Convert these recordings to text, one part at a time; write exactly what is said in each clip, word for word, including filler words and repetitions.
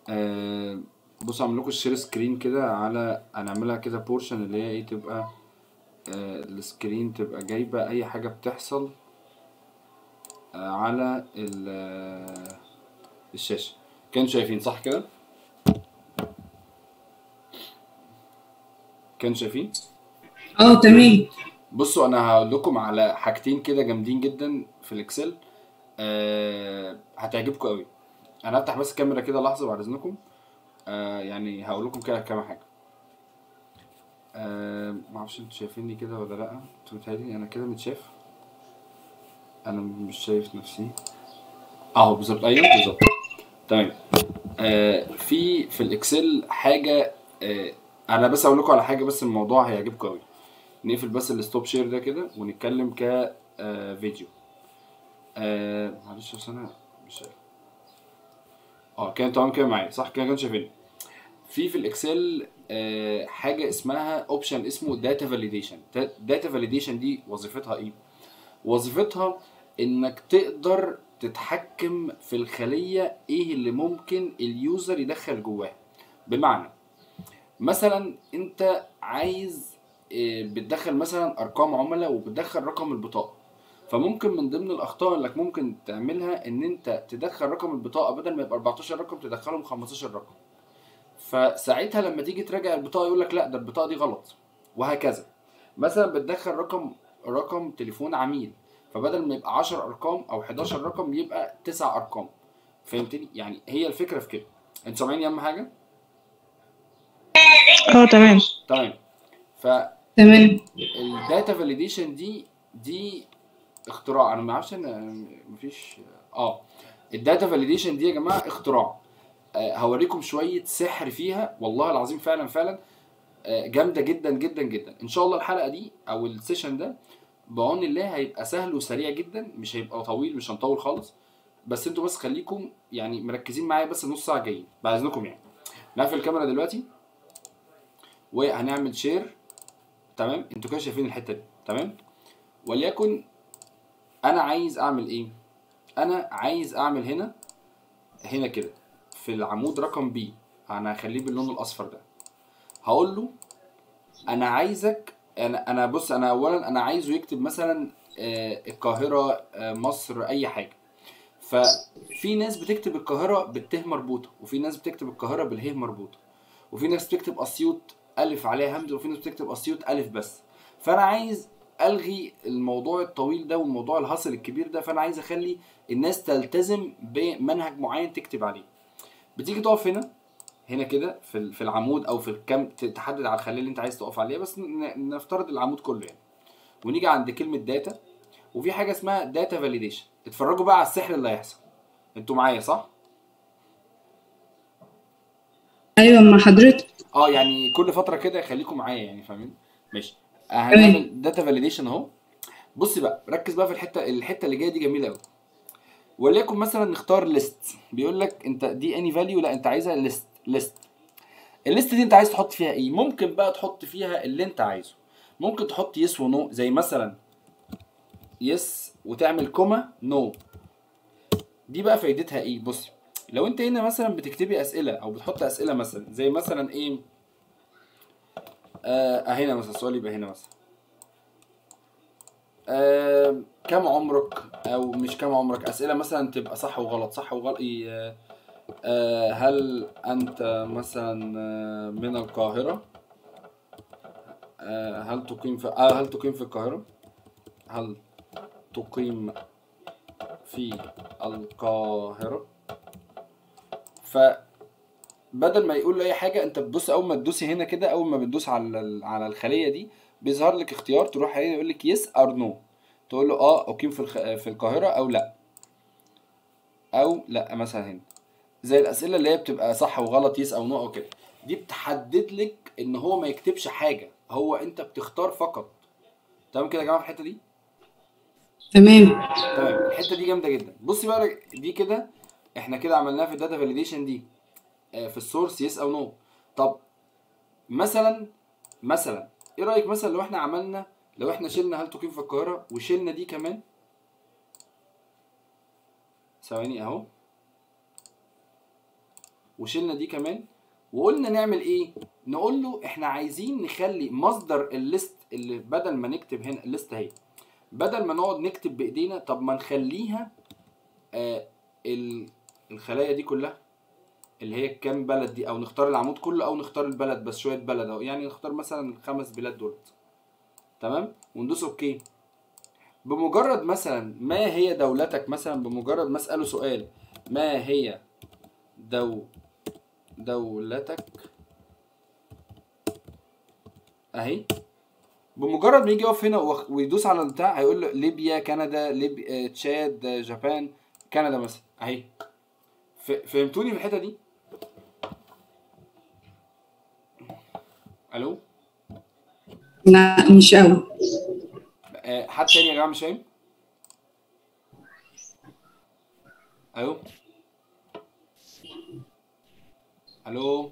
آه بصوا اعمل لكم الشير سكرين كده، على هنعملها كده بورشن اللي هي ايه، تبقى آه السكرين تبقى جايبه اي حاجه بتحصل آه على ال- الشاشه. كانوا شايفين صح كده؟ كانوا شايفين؟ اه تمام. بصوا انا هقول لكم على حاجتين كده جامدين جدا في الاكسل، آه هتعجبكم قوي. انا هفتح بس الكاميرا كده لحظه بعد اذنكم. آه يعني هقول لكم كده كام حاجه. آه ما اعرفش انتوا شايفيني كده ولا لا، انتوا متهيألي انا كده متشاف. انا مش شايف نفسي اهو بالظبط، ايوه بالظبط تمام. آه في في الاكسل حاجه، آه انا بس اقول لكم على حاجه، بس الموضوع هيعجبكم قوي. نقفل بس الستوب شير ده كده ونتكلم ك آه فيديو. آه معلش بس انا مش شايف. اه كان تمام كده معايا صح كده، كان شايفيني. في في الاكسل آه حاجه اسمها اوبشن اسمه داتا فاليديشن. داتا فاليديشن دي وظيفتها ايه؟ وظيفتها انك تقدر تتحكم في الخلية ايه اللي ممكن اليوزر يدخل جواها. بمعنى مثلا انت عايز آه، بتدخل مثلا ارقام عملاء وبتدخل رقم البطاقة، فممكن من ضمن الاخطاء اللي ممكن تعملها ان انت تدخل رقم البطاقة بدل ما يبقى اربعتاشر رقم تدخلهم خمستاشر رقم. فساعتها لما تيجي تراجع البطاقة يقول لك لا ده البطاقة دي غلط، وهكذا. مثلا بتدخل رقم رقم تليفون عميل، فبدل ما يبقى عشر ارقام او حداشر رقم يبقى تسع ارقام. فهمتني؟ يعني هي الفكره في كده. انتوا سامعيني اهم حاجه؟ اه تمام. تمام. تمام. فالداتا فاليديشن دي دي اختراع. انا ما اعرفش ان مفيش اه الداتا فاليديشن دي يا جماعه اختراع. آه، هوريكم شويه سحر فيها والله العظيم، فعلا فعلا آه، جامده جدا جدا جدا. ان شاء الله الحلقه دي او السيشن ده بعون الله هيبقى سهل وسريع جدا، مش هيبقى طويل، مش هنطول خالص. بس انتوا بس خليكم يعني مركزين معايا بس نص ساعه جايين بعد اذنكم. يعني نقفل الكاميرا دلوقتي وهنعمل شير. تمام، انتوا كده شايفين الحته دي تمام. وليكن انا عايز اعمل ايه؟ انا عايز اعمل هنا هنا كده في العمود رقم بي، انا هخليه باللون الاصفر ده. هقول له انا عايزك، انا انا بص انا اولا انا عايزه يكتب مثلا آه، القاهره، آه، مصر، اي حاجه. ففي ناس بتكتب القاهره بالته مربوطه، وفي ناس بتكتب القاهره بالهه مربوطه، وفي ناس بتكتب اسيوط الف عليها همزه، وفي ناس بتكتب اسيوط الف بس. فانا عايز الغي الموضوع الطويل ده والموضوع الهصل الكبير ده، فانا عايز اخلي الناس تلتزم بمنهج معين تكتب عليه. بتيجي تقف هنا هنا كده في في العمود او في الكم، تحدد على الخليه اللي انت عايز تقف عليها، بس ن- نفترض العمود كله يعني. ونيجي عند كلمه داتا، وفي حاجه اسمها داتا فاليديشن. اتفرجوا بقى على السحر اللي هيحصل. انتوا معايا صح؟ ايوه مع حضرتك. اه يعني كل فتره كده خليكم معايا يعني، فاهمين؟ ماشي. آه، تمام. هنعمل داتا فاليديشن اهو. بص بقى ركز بقى في الحته الحته اللي جايه دي جميله قوي. وليكن مثلا نختار ليست. بيقول لك انت دي اني فاليو، لا انت عايزها ليست. ليست الليست دي انت عايز تحط فيها ايه؟ ممكن بقى تحط فيها اللي انت عايزه. ممكن تحط يس ونو، زي مثلا يس وتعمل كوما نو. دي بقى فايدتها ايه؟ بص، لو انت هنا مثلا بتكتبي اسئله او بتحط اسئله مثلا زي مثلا ايه، آه هنا مثلا السؤال يبقى هنا مثلا آه كم عمرك، او مش كم عمرك، اسئله مثلا تبقى صح وغلط، صح وغلط. آه آه هل انت مثلا آه من القاهره؟ آه هل تقيم في آه هل تقيم في القاهره؟ هل تقيم في القاهره؟ فبدل ما يقول له اي حاجه، انت بتدوس اول ما تدوسي هنا كده، اول ما بتدوس على ال- على الخليه دي بيظهر لك اختيار، تروح هنا يقول لك يس اور نو. تقول له اه اقيم في الخ... في القاهره او لا، او لا مثلا هنا. زي الاسئله اللي هي بتبقى صح وغلط، يس او نو او كده. دي بتحدد لك ان هو ما يكتبش حاجه، هو انت بتختار فقط. تمام كده يا جماعه في الحته دي؟ تمام. تمام، الحته دي جامده جدا. بصي بقى دي كده احنا كده عملناها في الداتا فاليديشن دي، آه، في السورس يس او نو. طب مثلا مثلا ايه رايك مثلا لو احنا عملنا، لو احنا شلنا هل تقيم في القاهره وشلنا دي كمان. ثواني اهو. وشلنا دي كمان، وقلنا نعمل ايه؟ نقول له احنا عايزين نخلي مصدر الليست اللي بدل ما نكتب هنا الليست اهي، بدل ما نقعد نكتب بايدينا، طب ما نخليها آه الخلايا دي كلها اللي هي كام بلد دي، او نختار العمود كله او نختار البلد بس شويه بلد اهو، يعني نختار مثلا الخمس بلاد دول. تمام، وندوس اوكي. بمجرد مثلا ما هي دولتك، مثلا بمجرد ما اساله سؤال ما هي دو دولتك اهي، بمجرد ما يجي يقف هنا ويدوس على البتاع هيقول له ليبيا، كندا، ليبيا، تشاد، جابان، كندا مثلا اهي. فهمتوني في الحته دي؟ الو؟ لا مش قوي. أه حد تاني يا جماعه مش فاهم؟ الو؟ الو؟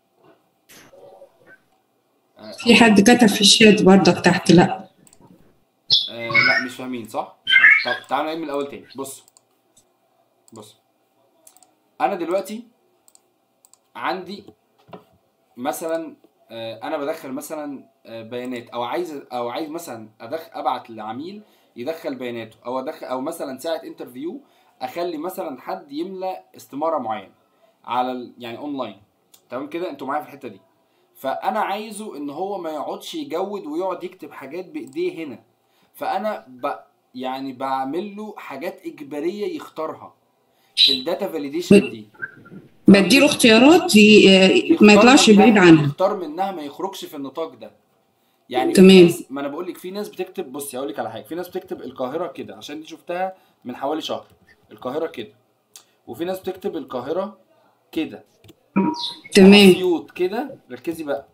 أه في حد كتب في الشات برضك تحت لا. أه لا مش فاهمين صح؟ طب تعالوا نعيد من الاول تاني. بص بص انا دلوقتي عندي مثلا أه انا بدخل مثلا أه بيانات، او عايز او عايز مثلا ادخل ابعت لعميل يدخل بياناته، او ادخل او مثلا ساعه انترفيو اخلي مثلا حد يملى استماره معينه على ال... يعني اونلاين. تمام كده، انتوا معايا في الحته دي؟ فانا عايزه ان هو ما يقعدش يجود ويقعد يكتب حاجات بايديه هنا، فانا ب... يعني بعمل له حاجات اجباريه يختارها في الداتا فاليديشن دي. تمام بديله كده، اختيارات ي- ما يختار يطلعش بعيد منها عنها. يختار منها ما يخرجش في النطاق ده. يعني في تمام. ناس، ما انا بقول لك في ناس بتكتب، بصي هقول لك على حاجه، في ناس بتكتب القاهره كده عشان دي شفتها من حوالي شهر، القاهره كده، وفي ناس بتكتب القاهره كده، تمام. واسيوط كده، ركزي بقى،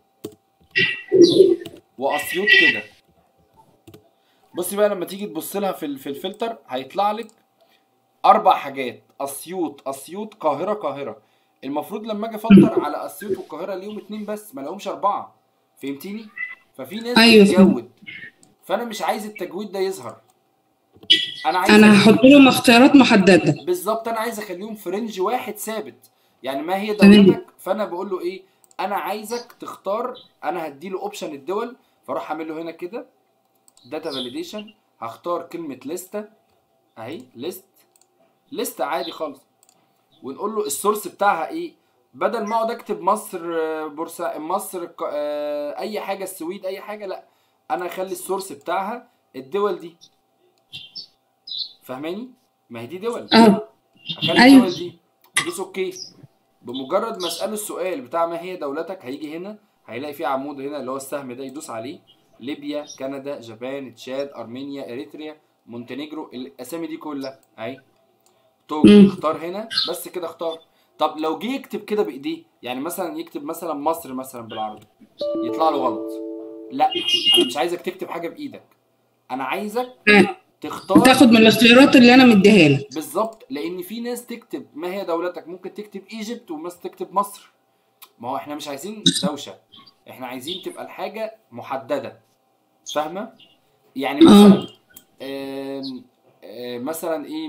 واسيوط كده. بصي بقى لما تيجي تبص لها في في الفلتر هيطلع لك اربع حاجات، اسيوط اسيوط قاهره قاهره. المفروض لما اجي افلتر على اسيوط والقاهره ليهم اتنين بس، ما لهمش اربعه. فهمتيني؟ ففي ناس ايوه فهمت. بتجود، فانا مش عايز التجويد ده يظهر، انا عايز انا هحط اخليه لهم اختيارات محدده. بالظبط، انا عايز اخليهم في رينج واحد ثابت. يعني ما هي تمام. دولتك، فانا بقول له ايه، انا عايزك تختار، انا هديله اوبشن الدول، فاروح اعمل له هنا كده داتا فاليديشن، هختار كلمه لسته اهي، ليست لسته عادي خالص، ونقول له السورس بتاعها ايه، بدل ما اقعد اكتب مصر، بورسا مصر، اي حاجه، السويد، اي حاجه، لا انا اخلي السورس بتاعها الدول دي. فاهماني؟ ما هي دي دول، اه. اخلي ايوه. الدول دي، دوس اوكي. بمجرد ما اساله السؤال بتاع ما هي دولتك هيجي هنا هيلاقي فيه عمود هنا اللي هو السهم ده، يدوس عليه، ليبيا، كندا، جابان، تشاد، ارمينيا، اريتريا، مونتينيجرو، الاسامي دي كلها اهي. توجو، امم. اختار هنا بس كده، اختار. طب لو جه يكتب كده بايديه، يعني مثلا يكتب مثلا مصر مثلا بالعربي، يطلع له غلط. لا انا مش عايزك تكتب حاجه بايدك، انا عايزك تختار. تاخد من الاختيارات اللي انا مديها لك. بالظبط، لان في ناس تكتب ما هي دولتك ممكن تكتب ايجيبت، وناس تكتب مصر. ما هو احنا مش عايزين دوشه، احنا عايزين تبقى الحاجه محدده. فاهمه؟ يعني اه. مثلا آم آم مثلا ايه،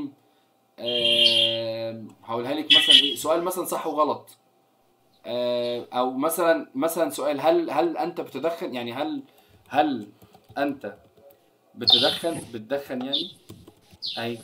آم هقولها لك مثلا ايه، سؤال مثلا صح وغلط، آه، او مثلا مثلا سؤال، هل هل انت بتدخن، يعني هل هل انت بتدخن بتدخن يعني اهي.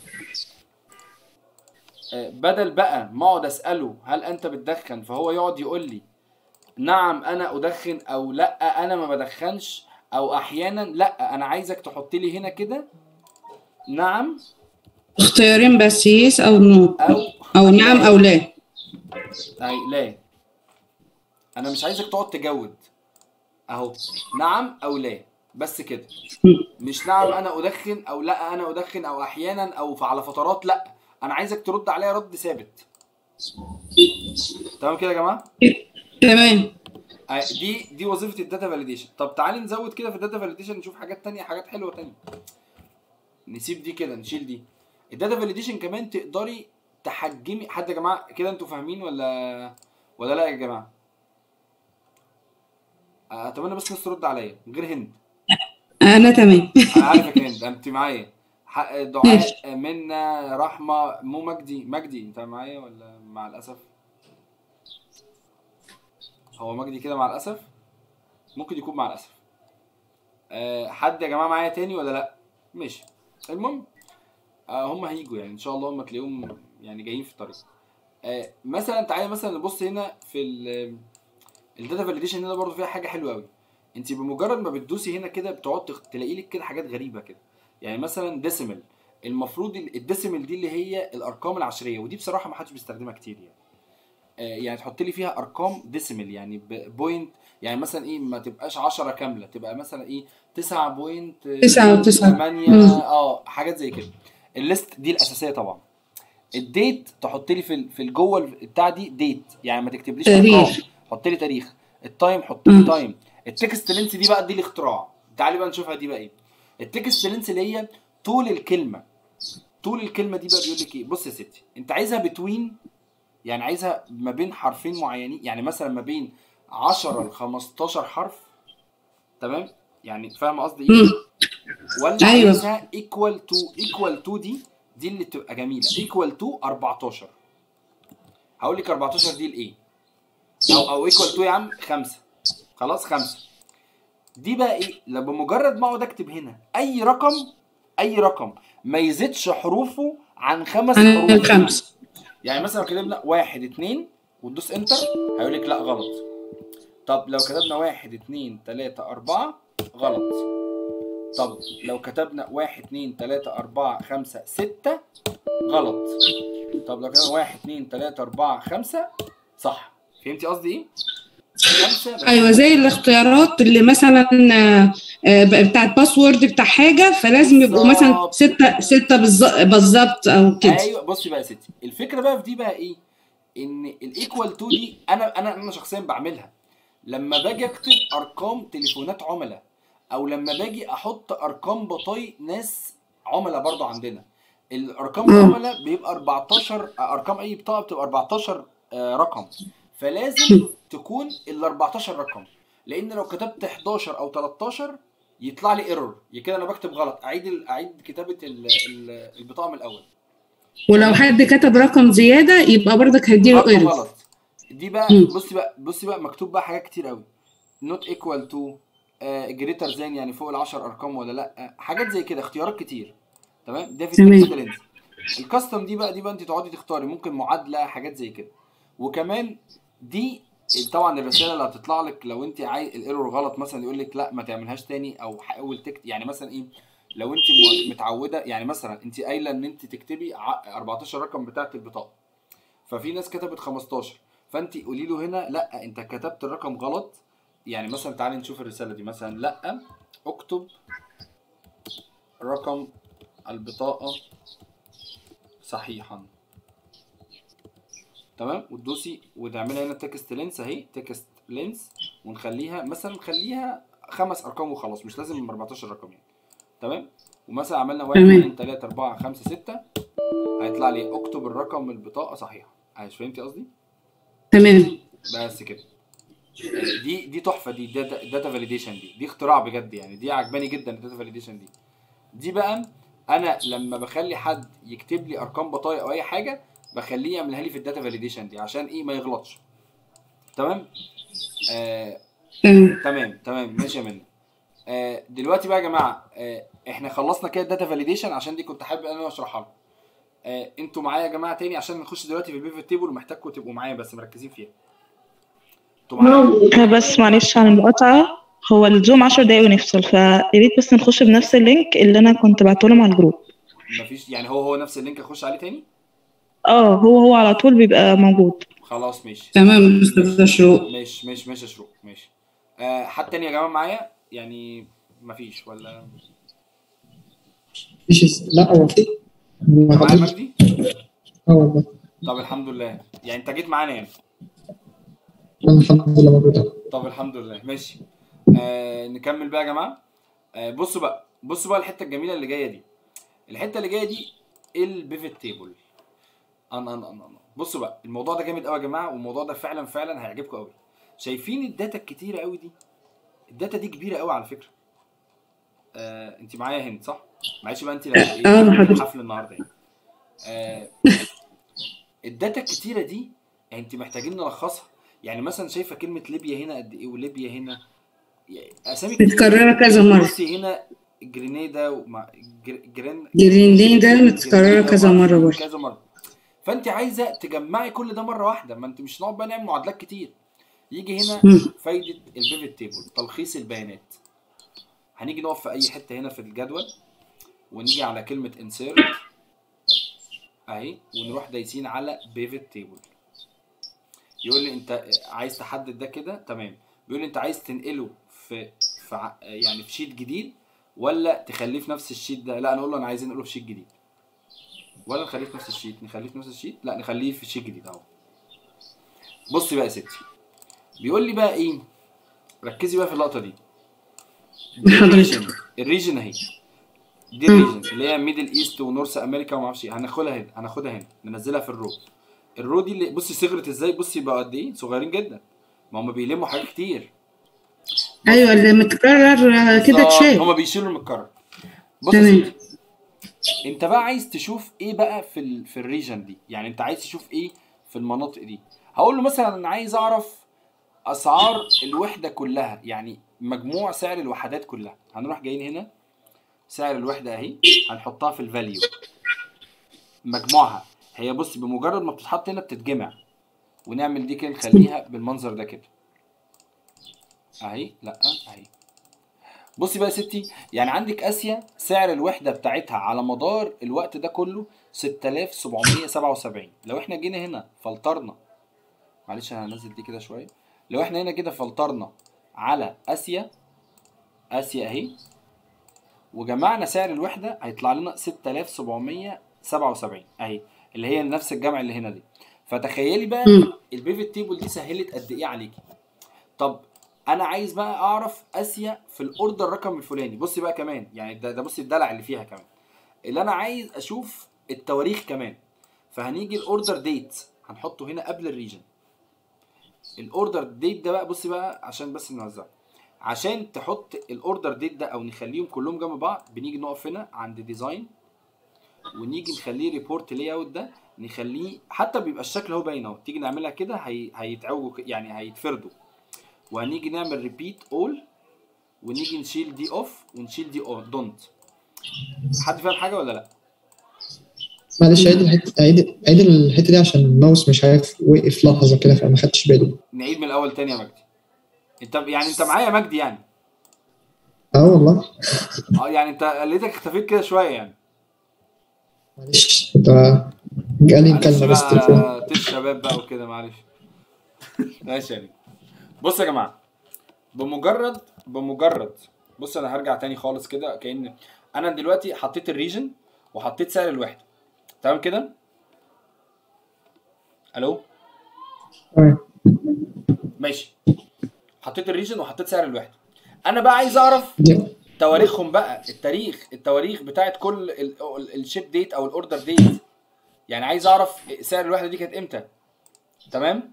آه، بدل بقى ما اقعد اساله هل انت بتدخن فهو يقعد يقول لي نعم انا ادخن، او لا انا ما بدخنش، او احيانا، لا انا عايزك تحط لي هنا كده نعم اختيارين بس، يس او نو، او او نعم او لا. لا. اي لا، انا مش عايزك تقعد تجود اهو، نعم او لا بس كده. مش نعم انا ادخن، او لا انا ادخن، او احيانا، او على فترات، لا انا عايزك ترد عليا رد ثابت. تمام كده يا جماعه؟ تمام. دي دي وظيفه الداتا فاليديشن. طب تعالي نزود كده في الداتا فاليديشن، نشوف حاجات تانية، حاجات حلوه تانية. نسيب دي كده، نشيل دي. الداتا فاليديشن كمان تقدري تحجمي، حد يا جماعه كده انتوا فاهمين ولا ولا لا يا جماعه؟ اتمنى بس الناس ترد عليا غير هند. انا تمام. انا عارفك يا هند، انت معايا. ماشي. دعاء، منا، رحمه، مو، مجدي. مجدي انت معايا ولا مع الاسف؟ هو مجدي كده مع الاسف، ممكن يكون مع الاسف. أه حد يا جماعه معايا تاني ولا لا؟ ماشي. المهم أه هم هيجوا يعني ان شاء الله، هم تلاقيهم يعني جايين في الطريق. أه مثلا تعالى مثلا نبص هنا في الداتا فاليديشن. هنا برضو فيها حاجه حلوه قوي. انت بمجرد ما بتدوسي هنا كده بتقعد تلاقي لك كده حاجات غريبه كده. يعني مثلا ديسيمال، المفروض الديسيمال دي اللي هي الارقام العشريه، ودي بصراحه ما حدش بيستخدمها كتير يعني. آه يعني تحط لي فيها ارقام ديسيمال يعني بوينت، يعني مثلا ايه ما تبقاش عشرة كامله، تبقى مثلا ايه تسعة بوينت تسعة وتسعة. ثمانية، اه حاجات زي كده. الليست دي الاساسيه طبعا. الديت تحط لي في في الجوه بتاع دي ديت، يعني ما تكتبليش ارقام، تاريخ. حط لي تاريخ. التايم حط لي تايم. التكست لينس دي بقى دي الاختراع. تعالي بقى نشوفها دي بقى ايه. التكست لينس اللي هي طول الكلمه. طول الكلمه دي بقى بيقول لك ايه. بص يا ستي، انت عايزها بتوين، يعني عايزها ما بين حرفين معينين، يعني مثلا ما بين عشرة ل خمستاشر حرف، تمام؟ يعني فاهم قصدي ايه؟ ولا ايوه. عايزها ايكوال تو ايكوال تو دي دي اللي بتبقى جميله، ايكوال تو اربعتاشر. هقول لك اربعتاشر دي لايه، او او ايكوال تو يا عم خمسة. خلاص خمسة دي بقى ايه. لما بمجرد ما اقعد اكتب هنا اي رقم، اي رقم ما يزيدش حروفه عن خمس عن حروف. الخمس. يعني مثلا لو كتبنا واحد اتنين وتدوس انتر هيقول لك لا غلط. طب لو كتبنا واحد اتنين تلاتة اربعة غلط. طب لو كتبنا واحد اتنين تلاتة اربعة خمسة ستة غلط. طب لو كتبنا واحد اتنين تلاتة اربعة خمسة صح. فهمتي قصدي ايه؟ خمسة بس. ايوه زي الاختيارات اللي مثلا آه، آه، بتاعت باسورد بتاع حاجه، فلازم يبقوا مثلا بالظبط. ستة ستة بالظ- بالظبط او كده. ايوه بصي بقى يا ستي، الفكره بقى في دي بقى ايه، ان الايكوال تو دي انا انا انا شخصيا بعملها لما باجي اكتب ارقام تليفونات عملاء، او لما باجي احط ارقام بطايق ناس عملاء برضو عندنا. الارقام اه. العملاء بيبقى اربعتاشر، ارقام اي بطاقه بتبقى اربعتاشر آه، رقم. فلازم تكون ال اربعتاشر رقم، لان لو كتبت حداشر او تلتاشر يطلع لي ايرور، كده انا بكتب غلط. اعيد ال- اعيد كتابه ال- ال- البطاقه من الاول. ولو تمام. حد كتب رقم زياده يبقى برضك هيديله برضه ايرور. غلط. دي بقى بصي بقى بصي بقى مكتوب بقى حاجات كتير قوي. نوت ايكوال تو، جريتر ذان يعني فوق العشر ارقام ولا لا، حاجات زي كده، اختيارات كتير. تمام. ده في التكست تمام. لينز. الكاستم دي بقى دي بقى انت تقعدي تختاري، ممكن معادله، حاجات زي كده. وكمان دي طبعا الرساله اللي هتطلع لك لو انت عايز الايرور غلط، مثلا يقول لك لا ما تعملهاش تاني، او حاول تكتب يعني مثلا ايه. لو انت مو- متعوده، يعني مثلا انت قايله ان انت تكتبي ع- اربعتاشر رقم بتاعه البطاقه، ففي ناس كتبت خمستاشر، فانت قولي له هنا لا انت كتبت الرقم غلط. يعني مثلا تعالي نشوف الرساله دي مثلا، لا اكتب رقم البطاقه صحيحا. تمام. وتدوسي وتعملي هنا تكست لينس اهي، تكست لينس، ونخليها مثلا نخليها خمس ارقام وخلاص، مش لازم اربعتاشر رقم يعني. تمام. ومثلا عملنا واحد اتنين تمام. تلاتة اربعة خمسة ستة هيطلع لي اكتب الرقم البطاقه صحيحه. عايش فهمتي قصدي؟ تمام. بس كده. دي دي تحفه. دي داتا داتا فاليديشن، دي دي اختراع بجد يعني. دي عجباني جدا الداتا فاليديشن دي. دي بقى انا لما بخلي حد يكتب لي ارقام بطايق او اي حاجه بخليه يعملها لي في الداتا فاليديشن دي عشان ايه ما يغلطش. تمام. آه تمام. تمام تمام ماشي يا منى. آه دلوقتي بقى يا جماعه، آه احنا خلصنا كده الداتا فاليديشن، عشان دي كنت حابب ان انا اشرحها لكم. آه انتوا معايا يا جماعه تاني عشان نخش دلوقتي في البيفت تيبل، ومحتاجكم تبقوا معايا بس مركزين فيها. انتوا معايا؟ بس معلش عن المقاطعة، هو الزوم عشر دقايق ونفصل، فياريت بس نخش بنفس اللينك اللي أنا كنت بعتهولهم على الجروب. مفيش يعني، هو هو نفس اللينك اخش عليه تاني؟ اه، هو هو على طول بيبقى موجود. خلاص ماشي. تمام استاذ ماشي شروق. ماشي ماشي ماشي يا شروق ماشي. آه حد تاني يا جماعه معايا يعني؟ مفيش ولا؟ مش لا هو في انت ما معايا حدش. مجدي؟ اه والله. طب الحمد لله، يعني انت جيت معانا يعني. أنا الحمد لله موجود. طب الحمد لله ماشي. آه نكمل بقى يا جماعه. آه بصوا بقى بصوا بقى الحته الجميله اللي جايه دي. الحته اللي جايه دي البيفت تيبل. انا انا انا بصوا بقى، الموضوع ده جامد قوي يا جماعه، والموضوع ده فعلا فعلا هيعجبكم قوي. شايفين الداتا الكتيره قوي دي؟ الداتا دي كبيره قوي على فكره. آه انت معايا هند صح؟ معلش بقى انت لو ايه اه في حضرتك. الحفل النهارده يعني. آه الداتا الكتيره دي يعني انت محتاجين نلخصها. يعني مثلا شايفه كلمه ليبيا هنا قد ايه، وليبيا هنا يعني اسامي كتير. متكررة كذا مرة. بصي هنا جرينيدا ومع جر- جرين جرينلندا متكررة جرينيدا كذا ومعرفش مرة إيه برضه. كذا مره. فانت عايزه تجمعي كل ده مره واحده، ما انت مش نقعد بقى نعمل معادلات كتير. يجي هنا مم. فايده البيفت تيبل، تلخيص البيانات. هنيجي نقف في اي حته هنا في الجدول ونيجي على كلمه انسيرت اهي، ونروح دايسين على بيفت تيبل. يقول لي انت عايز تحدد ده كده تمام. بيقول لي انت عايز تنقله في في ع- يعني في شيت جديد ولا تخليه في نفس الشيت ده. لا انا اقول له انا عايز انقله في شيت جديد. ولا نخليه في نفس الشيت، نخليه في نفس الشيت، لا نخليه في شيت جديد اهو. بصي بقى يا ستي، بيقول لي بقى ايه، ركزي بقى في اللقطه دي. دي الريجن، حضرتك. الريجن اهي، دي مم. الريجن اللي هي ميدل ايست ونورث امريكا وما اعرفش ايه. هناخدها هنا، هناخدها هنا ننزلها في الرو. الرو دي اللي بصي صغرت ازاي، بصي بقى قد ايه صغيرين جدا، ما هم بيلموا حاجات كتير. بص ايوه اللي متكرر آه، كده بالظبط اتشال. هما بيشيلوا المتكرر. بص يا تمام. ستي، انت بقى عايز تشوف ايه بقى في ال... في الريجن دي، يعني انت عايز تشوف ايه في المناطق دي. هقول له مثلا انا عايز اعرف اسعار الوحده كلها، يعني مجموع سعر الوحدات كلها. هنروح جايين هنا سعر الوحده اهي، هنحطها في الفاليو مجموعها. هي بص بمجرد ما بتتحط هنا بتتجمع، ونعمل دي كده نخليها بالمنظر ده كده اهي. لا اهي. بصي بقى يا ستي، يعني عندك اسيا سعر الوحده بتاعتها على مدار الوقت ده كله ستة آلاف وسبعمية وسبعة وسبعين. لو احنا جينا هنا فلترنا، معلش انا هنزل دي كده شويه. لو احنا هنا كده فلترنا على اسيا، اسيا اهي، وجمعنا سعر الوحده هيطلع لنا ستة آلاف وسبعمية وسبعة وسبعين اهي، اللي هي نفس الجمع اللي هنا دي. فتخيلي بقى مم. البيفت تيبل دي سهلت قد ايه عليكي. طب انا عايز بقى اعرف اسيا في الاوردر رقم الفلاني. بصي بقى كمان، يعني ده, ده بصي الدلع اللي فيها كمان، اللي انا عايز اشوف التواريخ كمان. فهنيجي الاوردر ديت هنحطه هنا قبل الريجن. الاوردر ديت ده بقى بصي بقى عشان بس نوزعه، عشان تحط الاوردر ديت ده او نخليهم كلهم جنب بعض، بنيجي نقف هنا عند ديزاين ونيجي نخليه ريبورت لاي اوت. ده نخليه حتى بيبقى الشكل اهو باين اهو. تيجي نعملها كده هي هيتعوجوا يعني هيتفردوا. وهنيجي نعمل ريبيت اول، ونيجي نشيل دي اوف ونشيل دي اون دونت. حد فاهم حاجه ولا لا؟ معلش عيد الحته، عيد عيد الحته دي عشان الماوس مش عارف وقف لحظه كده فما خدتش بالي. نعيد من الاول تاني يا مجدي. انت يعني انت معايا يا مجدي يعني؟ اه والله. اه يعني انت لقيتك اختفيت كده شويه يعني. معلش انت جالي معلش مكالمه بس تليفون. بقى طيش شباب بقى وكده معلش. ماشي يعني. بص يا جماعه، بمجرد بمجرد بص انا هرجع تاني خالص كده، كأن انا دلوقتي حطيت الريجن وحطيت سعر الوحده تمام كده. الو تمام. ماشي، حطيت الريجن وحطيت سعر الوحده. انا بقى عايز اعرف دي- تواريخهم بقى، التاريخ التواريخ بتاعت كل الشيب ديت او الاوردر ديت. يعني عايز اعرف سعر الوحده دي كانت امتى. تمام.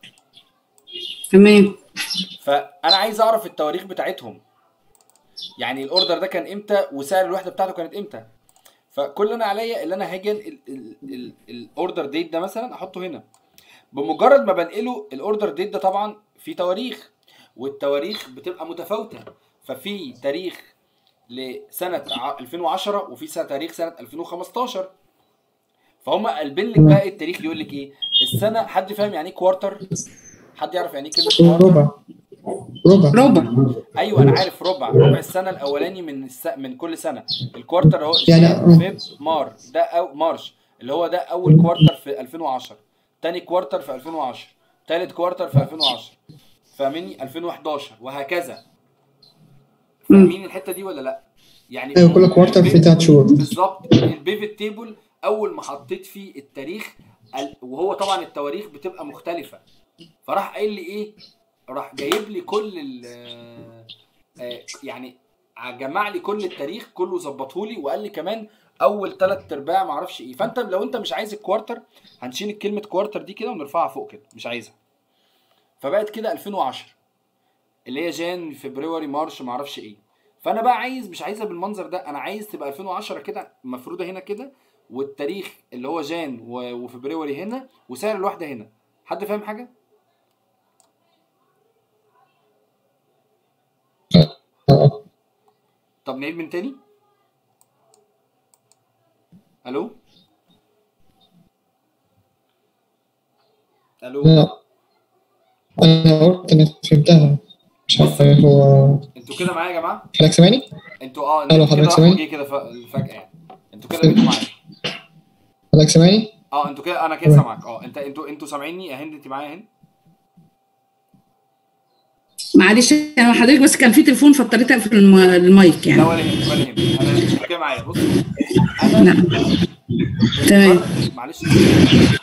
تمام. فانا عايز اعرف التواريخ بتاعتهم، يعني الاوردر ده كان امتى وسعر الوحده بتاعته كانت امتى. فكل اللي انا عليا اللي انا هاجي الاوردر ديت ده مثلا احطه هنا. بمجرد ما بنقله الاوردر ديت ده طبعا في تواريخ، والتواريخ بتبقى متفاوته. ففي تاريخ لسنه ألفين وعشرة وفي سنه تاريخ سنه ألفين وخمستاشر. فهم قلبين لك بقى التاريخ. يقول لك ايه السنه. حد فاهم يعني ايه كوارتر؟ حد يعرف يعني ايه كلمه كوارتر؟ ربع ربع ربع. ايوه انا عارف ربع، ربع السنه الاولاني من الس... من كل سنه. الكوارتر اهو يعني جان اه فيب مار، ده أو مارش اللي هو ده اول كوارتر في ألفين وعشرة، تاني كوارتر في ألفين وعشرة، تالت كوارتر في ألفين وعشرة، فاهميني؟ ألفين وحداشر وهكذا. مم. فاهمين الحته دي ولا لا؟ يعني ايوه كل كوارتر في تلات شهور. بالظبط. البيفت تيبل اول ما حطيت فيه التاريخ ال- وهو طبعا التواريخ بتبقى مختلفه، فراح قايل لي ايه، راح جايب لي كل ال آه، يعني جمع لي كل التاريخ كله ظبطه لي، وقال لي كمان اول ثلاث ارباع ما اعرفش ايه. فانت لو انت مش عايز الكوارتر هنشيل كلمه كوارتر دي كده ونرفعها فوق كده، مش عايزها. فبقت كده ألفين وعشرة اللي هي جان فبراير مارش ما اعرفش ايه. فانا بقى عايز مش عايزها بالمنظر ده، انا عايز تبقى ألفين وعشرة كده مفروده هنا كده، والتاريخ اللي هو جان وفبراير هنا، وسعر الواحده هنا. حد فاهم حاجه؟ اه طب نعيد من تاني. الو الو لا انا قلت اني فهمتها، مش عارف بص هو. انتوا كده معايا يا جماعه؟ حضرتك سامعني؟ انتوا اه الو النت كده حضرتك راح سامعني؟ وجه كده ف- فجاه يعني. انتوا كده بقيتوا معايا. حضرتك سامعني؟ اه انتوا كده، انا كده تمام. سامعك. اه انت انتوا انتوا سامعيني يا هند؟ انت معايا يا هند؟ معلش انا حضرتك بس كان في تليفون فاضطريت اقفل الم- المايك لا يعني. ولا يهمك ولا يهمك، انا انتوا كده معايا. بصوا انا لا تمام. بمجرد، معلش ثانيه.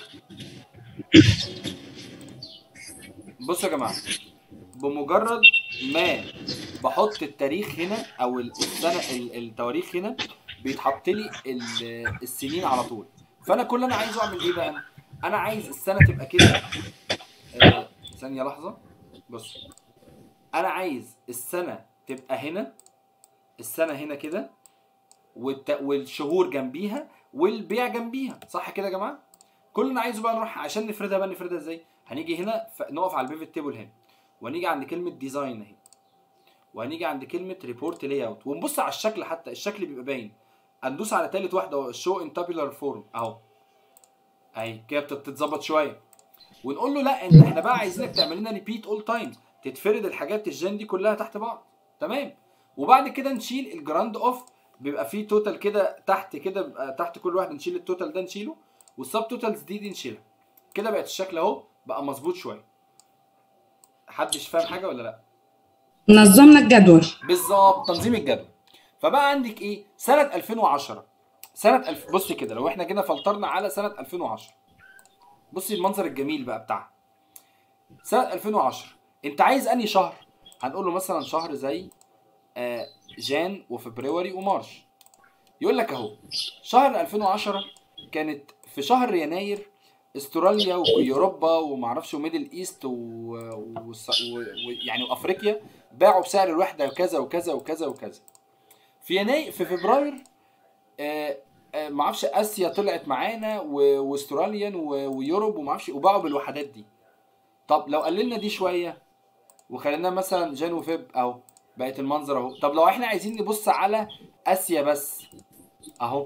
بصوا يا جماعه، بمجرد ما بحط التاريخ هنا او السنه ال- التواريخ هنا، بيتحط لي ال- السنين على طول. فانا كل اللي انا عايزه اعمل ايه بقى؟ انا عايز السنه تبقى كده. آه، ثانيه لحظه. بص انا عايز السنه تبقى هنا، السنه هنا كده، والت... والشهور جنبيها والبيع جنبيها، صح كده يا جماعه؟ كل اللي انا عايزه بقى نروح عشان نفردها بقى. نفردها ازاي؟ هنيجي هنا ف... نقف على البيفت تيبل هنا، وهنيجي عند كلمه ديزاين اهي، وهنيجي عند كلمه ريبورت لاي اوت، ونبص على الشكل، حتى الشكل بيبقى باين. هندوس على تالت واحده، شو ان تابيلار فورم اهو، اهي كده بتتظبط شويه. ونقول له لا انت احنا بقى عايزينك تعمل لنا ريبيت اول تايمز، تتفرد الحاجات الجين دي كلها تحت بعض. تمام. وبعد كده نشيل الجراند اوف، بيبقى فيه توتال كده تحت، كده بيبقى تحت كل واحد نشيل التوتال ده نشيله، والسب توتالز دي دي نشيلها. كده بقت الشكل اهو بقى مظبوط شويه. حدش فاهم حاجه ولا لا؟ نظمنا الجدول. بالظبط، تنظيم الجدول. فبقى عندك ايه؟ سنه ألفين وعشرة، سنه الف... بصي كده لو احنا جينا فلترنا على سنه ألفين وعشرة، بصي المنظر الجميل بقى بتاعها. سنه ألفين وعشرة انت عايز انهي شهر؟ هنقول له مثلا شهر زي آه جان وفبراير ومارش. يقول لك اهو شهر ألفين وعشرة كانت في شهر يناير استراليا واوروبا ومعرفش وميدل ايست ويعني و... و... و... يعني وافريقيا باعوا بسعر الوحده كذا وكذا وكذا وكذا. في يناير، في فبراير آه آه معرفش اسيا طلعت معانا و... واستراليا و... ويوروب ومعرفش وباعوا بالوحدات دي. طب لو قللنا دي شويه وخليناها مثلا جان وفيب اهو، بقت المنظر اهو. طب لو احنا عايزين نبص على اسيا بس اهو،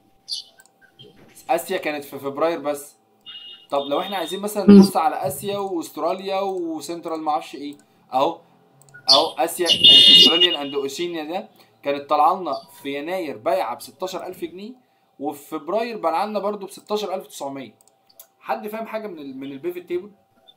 اسيا كانت في فبراير بس. طب لو احنا عايزين مثلا نبص على اسيا واستراليا وسنترال معرفش ايه اهو، اهو اسيا استراليان اند اوشينيا ده كانت طالعه لنا في يناير بايعه ب ستاشر ألف جنيه، وفي فبراير بايعه لنا برده ب ستاشر ألف وتسعمية. حد فاهم حاجه من ال من البيفت تيبل؟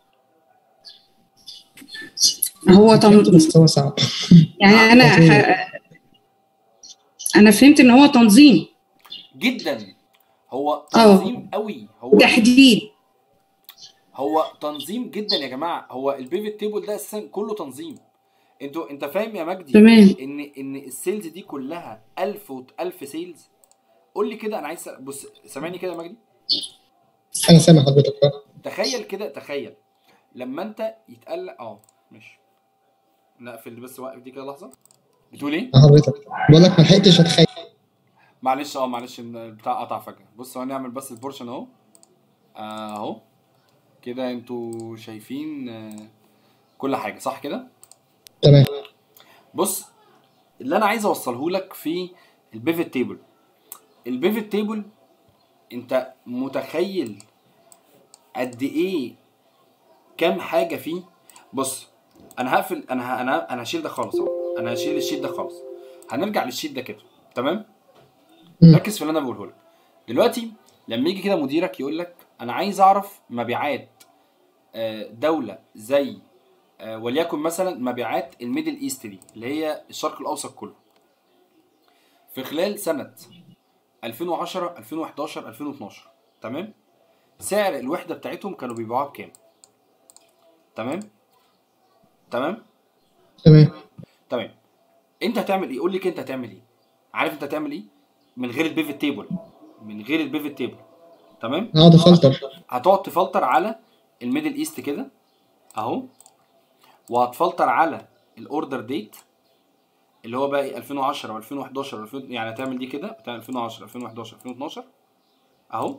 هو تم... بس هو صعب. يعني انا ح... انا فهمت ان هو تنظيم جدا، هو اه تنظيم قوي. هو تحديد. هو تنظيم جدا يا جماعه. هو البيفت تيبل ده اساسا كله تنظيم. انتوا انت فاهم يا مجدي تمام. ان ان السيلز دي كلها ألف و ألف سيلز؟ قول لي كده، انا عايز بص، سامعني كده يا مجدي؟ انا سامع حضرتك. تخيل كده، تخيل لما انت يتقال اه ماشي، نقفل بس، وقف دي كده لحظه. بتقول ايه؟ حضرتك بقول لك ما لحقتش اتخيل. معلش اه معلش البتاع قطع فجاه. بص هنعمل بس البورشن اهو، اهو كده انتوا شايفين آه كل حاجه صح كده؟ تمام. بص اللي انا عايز اوصله لك في البيفت تيبل، البيفت تيبل انت متخيل قد ايه كام حاجه فيه؟ بص انا هقفل، انا ه... انا انا هشيل ده خالص اهو، انا هشيل الشيت ده خالص، هنرجع للشيت ده كده. تمام؟ ركز في اللي انا بقوله لك دلوقتي. لما يجي كده مديرك يقول لك انا عايز اعرف مبيعات دوله زي وليكن مثلا مبيعات الميدل ايست دي اللي هي الشرق الاوسط كله في خلال سنه ألفين وعشرة ألفين وحداشر ألفين واتناشر، تمام؟ سعر الوحده بتاعتهم كانوا بيبيعوها بكام؟ تمام؟ تمام؟ تمام. تمام. انت هتعمل ايه؟ قول لي انت هتعمل ايه؟ عارف انت هتعمل ايه؟ من غير البيفت تيبل، من غير البيفت تيبل، تمام؟ اقعد افلتر. هتقعد تفلتر على الميدل ايست كده اهو، وهتفلتر على الاوردر ديت اللي هو بقى ألفين وعشرة وألفين وحداشر و2000، يعني هتعمل دي كده بتاع ألفين وعشرة ألفين وحداشر ألفين واتناشر اهو،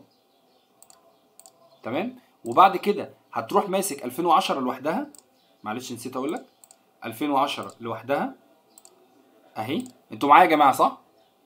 تمام؟ وبعد كده هتروح ماسك ألفين وعشرة لوحدها، معلش نسيت اقول لك، ألفين وعشرة لوحدها اهي. انتوا معايا يا جماعه صح؟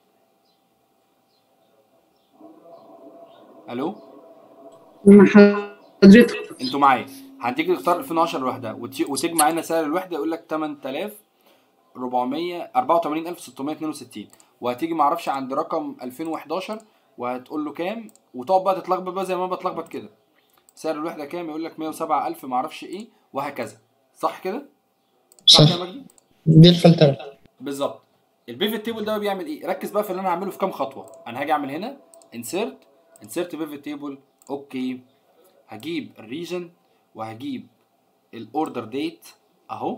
الو مع حضرتك. انتوا معايا. هتيجي تختار ألفين وعشرة لوحدها وتجمع هنا سعر الوحده يقول لك تمن آلاف وأربعمية أربعة وتمانين ألف وستمية اتنين وستين، وهتيجي معرفش عند رقم ألفين وحداشر وهتقول له كام، وتقعد بقى تتلخبط بقى زي ما انا بتلخبط كده. سعر الوحده كام؟ يقول لك مية وسبعة ألف معرفش ايه وهكذا. صح كده؟ صح صح. كده يا مجدي؟ دي الفلتره. بالظبط. البيفت تيبل ده بيعمل ايه؟ ركز بقى في اللي انا هعمله في كام خطوه. انا هاجي اعمل هنا انسيرت انسيرت بيفت تيبل. اوكي، هجيب الريجن وهجيب الاوردر ديت اهو،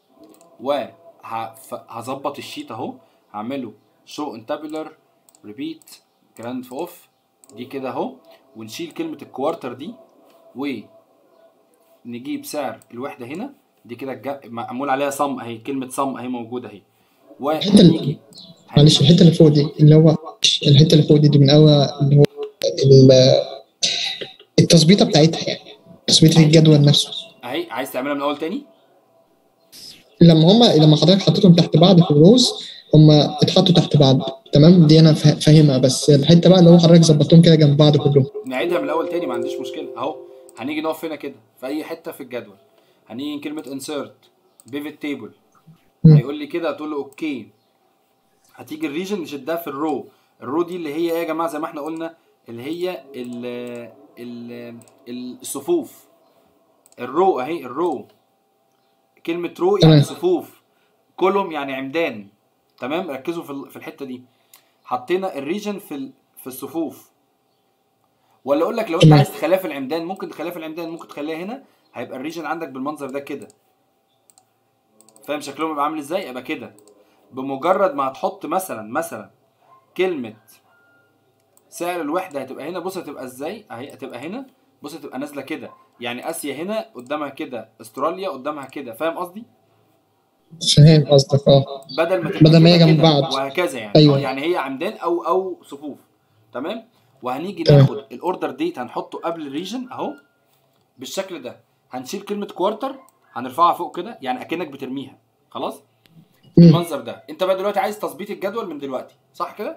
وهظبط الشيت اهو، هعمله شو ان تابولار ريبيت جراند اوف دي كده اهو، ونشيل كلمه الكوارتر دي ونجيب سعر الوحده هنا دي كده معمول عليها صم اهي، كلمه صم اهي موجوده اهي. الحته اللي معلش الحته اللي فوق دي اللي هو الحته اللي فوق دي, دي من اول اللي هو التظبيطه بتاعتها، يعني تظبيطه الجدول نفسه اهي. عايز تعملها من اول تاني؟ لما هم لما حضرتك حطيتهم تحت بعض في الروز هم اتحطوا تحت بعض تمام، دي انا فاهمها، بس الحته بقى اللي هو حضرتك ظبطتهم كده جنب بعض كلهم. نعيدها من الاول تاني ما عنديش مشكله اهو. هنيجي نقف هنا كده في اي حته في الجدول، هنيجي كلمه انسيرت بيفت تيبل، هيقول لي كده هتقول له اوكي. هتيجي الريجن نشدها في الرو. الرو دي اللي هي ايه يا جماعه؟ زي ما احنا قلنا اللي هي ال ال الصفوف. الرو اهي، الرو كلمه رو يعني صفوف، كولوم يعني عمدان. تمام، ركزوا في في الحته دي. حطينا الريجن في في الصفوف. ولا اقول لك لو انت عايز تخليها في العمدان ممكن تخليها في العمدان، ممكن تخليها هنا، هيبقى الريجن عندك بالمنظر ده كده. فاهم شكلهم يبقى عامل ازاي؟ يبقى كده. بمجرد ما هتحط مثلا مثلا كلمه سعر الوحده هتبقى هنا. بص هتبقى ازاي اهي، هتبقى هنا. بص هتبقى نازله كده، يعني اسيا هنا قدامها كده، استراليا قدامها كده. فاهم قصدي؟ فاهم قصدك اه. بدل ما تبقى بدل ما هي كده جنب كده بعض وهكذا يعني. أيوة. يعني هي عمدان او او صفوف. تمام. وهنيجي ناخد الاوردر ديت هنحطه قبل الريجن اهو بالشكل ده. هنشيل كلمه كوارتر هنرفعها فوق كده، يعني اكنك بترميها. خلاص بالمنظر ده. انت بقى دلوقتي عايز تظبيط الجدول من دلوقتي، صح كده؟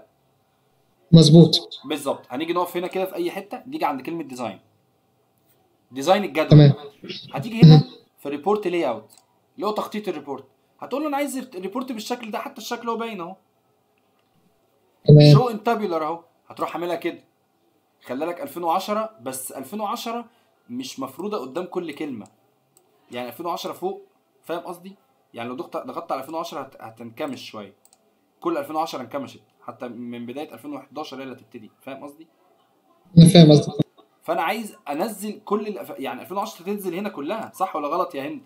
مظبوط بالظبط. هنيجي نقف هنا كده في اي حته، نيجي عند كلمه ديزاين ديزاين الجدول. تمام. هتيجي هنا في ريبورت لاي اوت اللي هو تخطيط الريبورت، هتقول له انا عايز الريبورت بالشكل ده، حتى الشكل هو باين اهو. تمام. شو ان تابيولار اهو، هتروح عاملها كده. خلي لك ألفين وعشرة، بس ألفين وعشرة مش مفروضه قدام كل كلمه، يعني ألفين وعشرة فوق. فاهم قصدي؟ يعني لو ضغطت على ألفين وعشرة هت... هتنكمش شويه. كل ألفين وعشرة انكمشت، حتى من بدايه ألفين وحداشر هي اللي هتبتدي. فاهم قصدي؟ انا فاهم قصدك. فانا عايز انزل كل الأف... يعني ألفين وعشرة تنزل هنا كلها، صح ولا غلط يا هند؟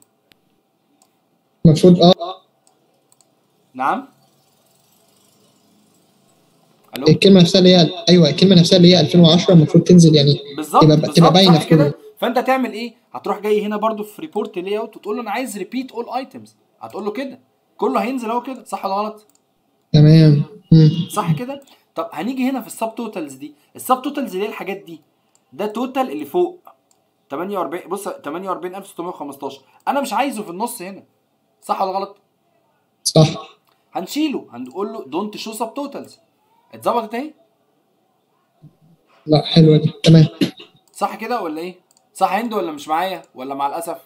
المفروض اه. نعم. الو. الكلمه نفسها اللي هي ايوه الكلمه نفسها اللي هي ألفين وعشرة المفروض تنزل، يعني بالظبط تبقى تبقى باينه في كده. فانت تعمل ايه؟ هتروح جاي هنا برضو في ريبورت لاي اوت وتقول له انا عايز ريبيت اول ايتمز، هتقول له كده كله هينزل اهو كده. صح ولا غلط؟ تمام. صح كده. طب هنيجي هنا في السب توتالز دي. السب توتالز اللي هي الحاجات دي، ده توتال اللي فوق تمانية وأربعين. بص تمانية وأربعين ألف وستمية وخمستاشر، انا مش عايزه في النص هنا. صح ولا غلط؟ صح. هنشيله، هنقول له دونت شو سب توتالز. اتظبطت اهي. لا حلوه دي. تمام. صح كده ولا ايه؟ صح هند ولا مش معايا ولا مع الاسف؟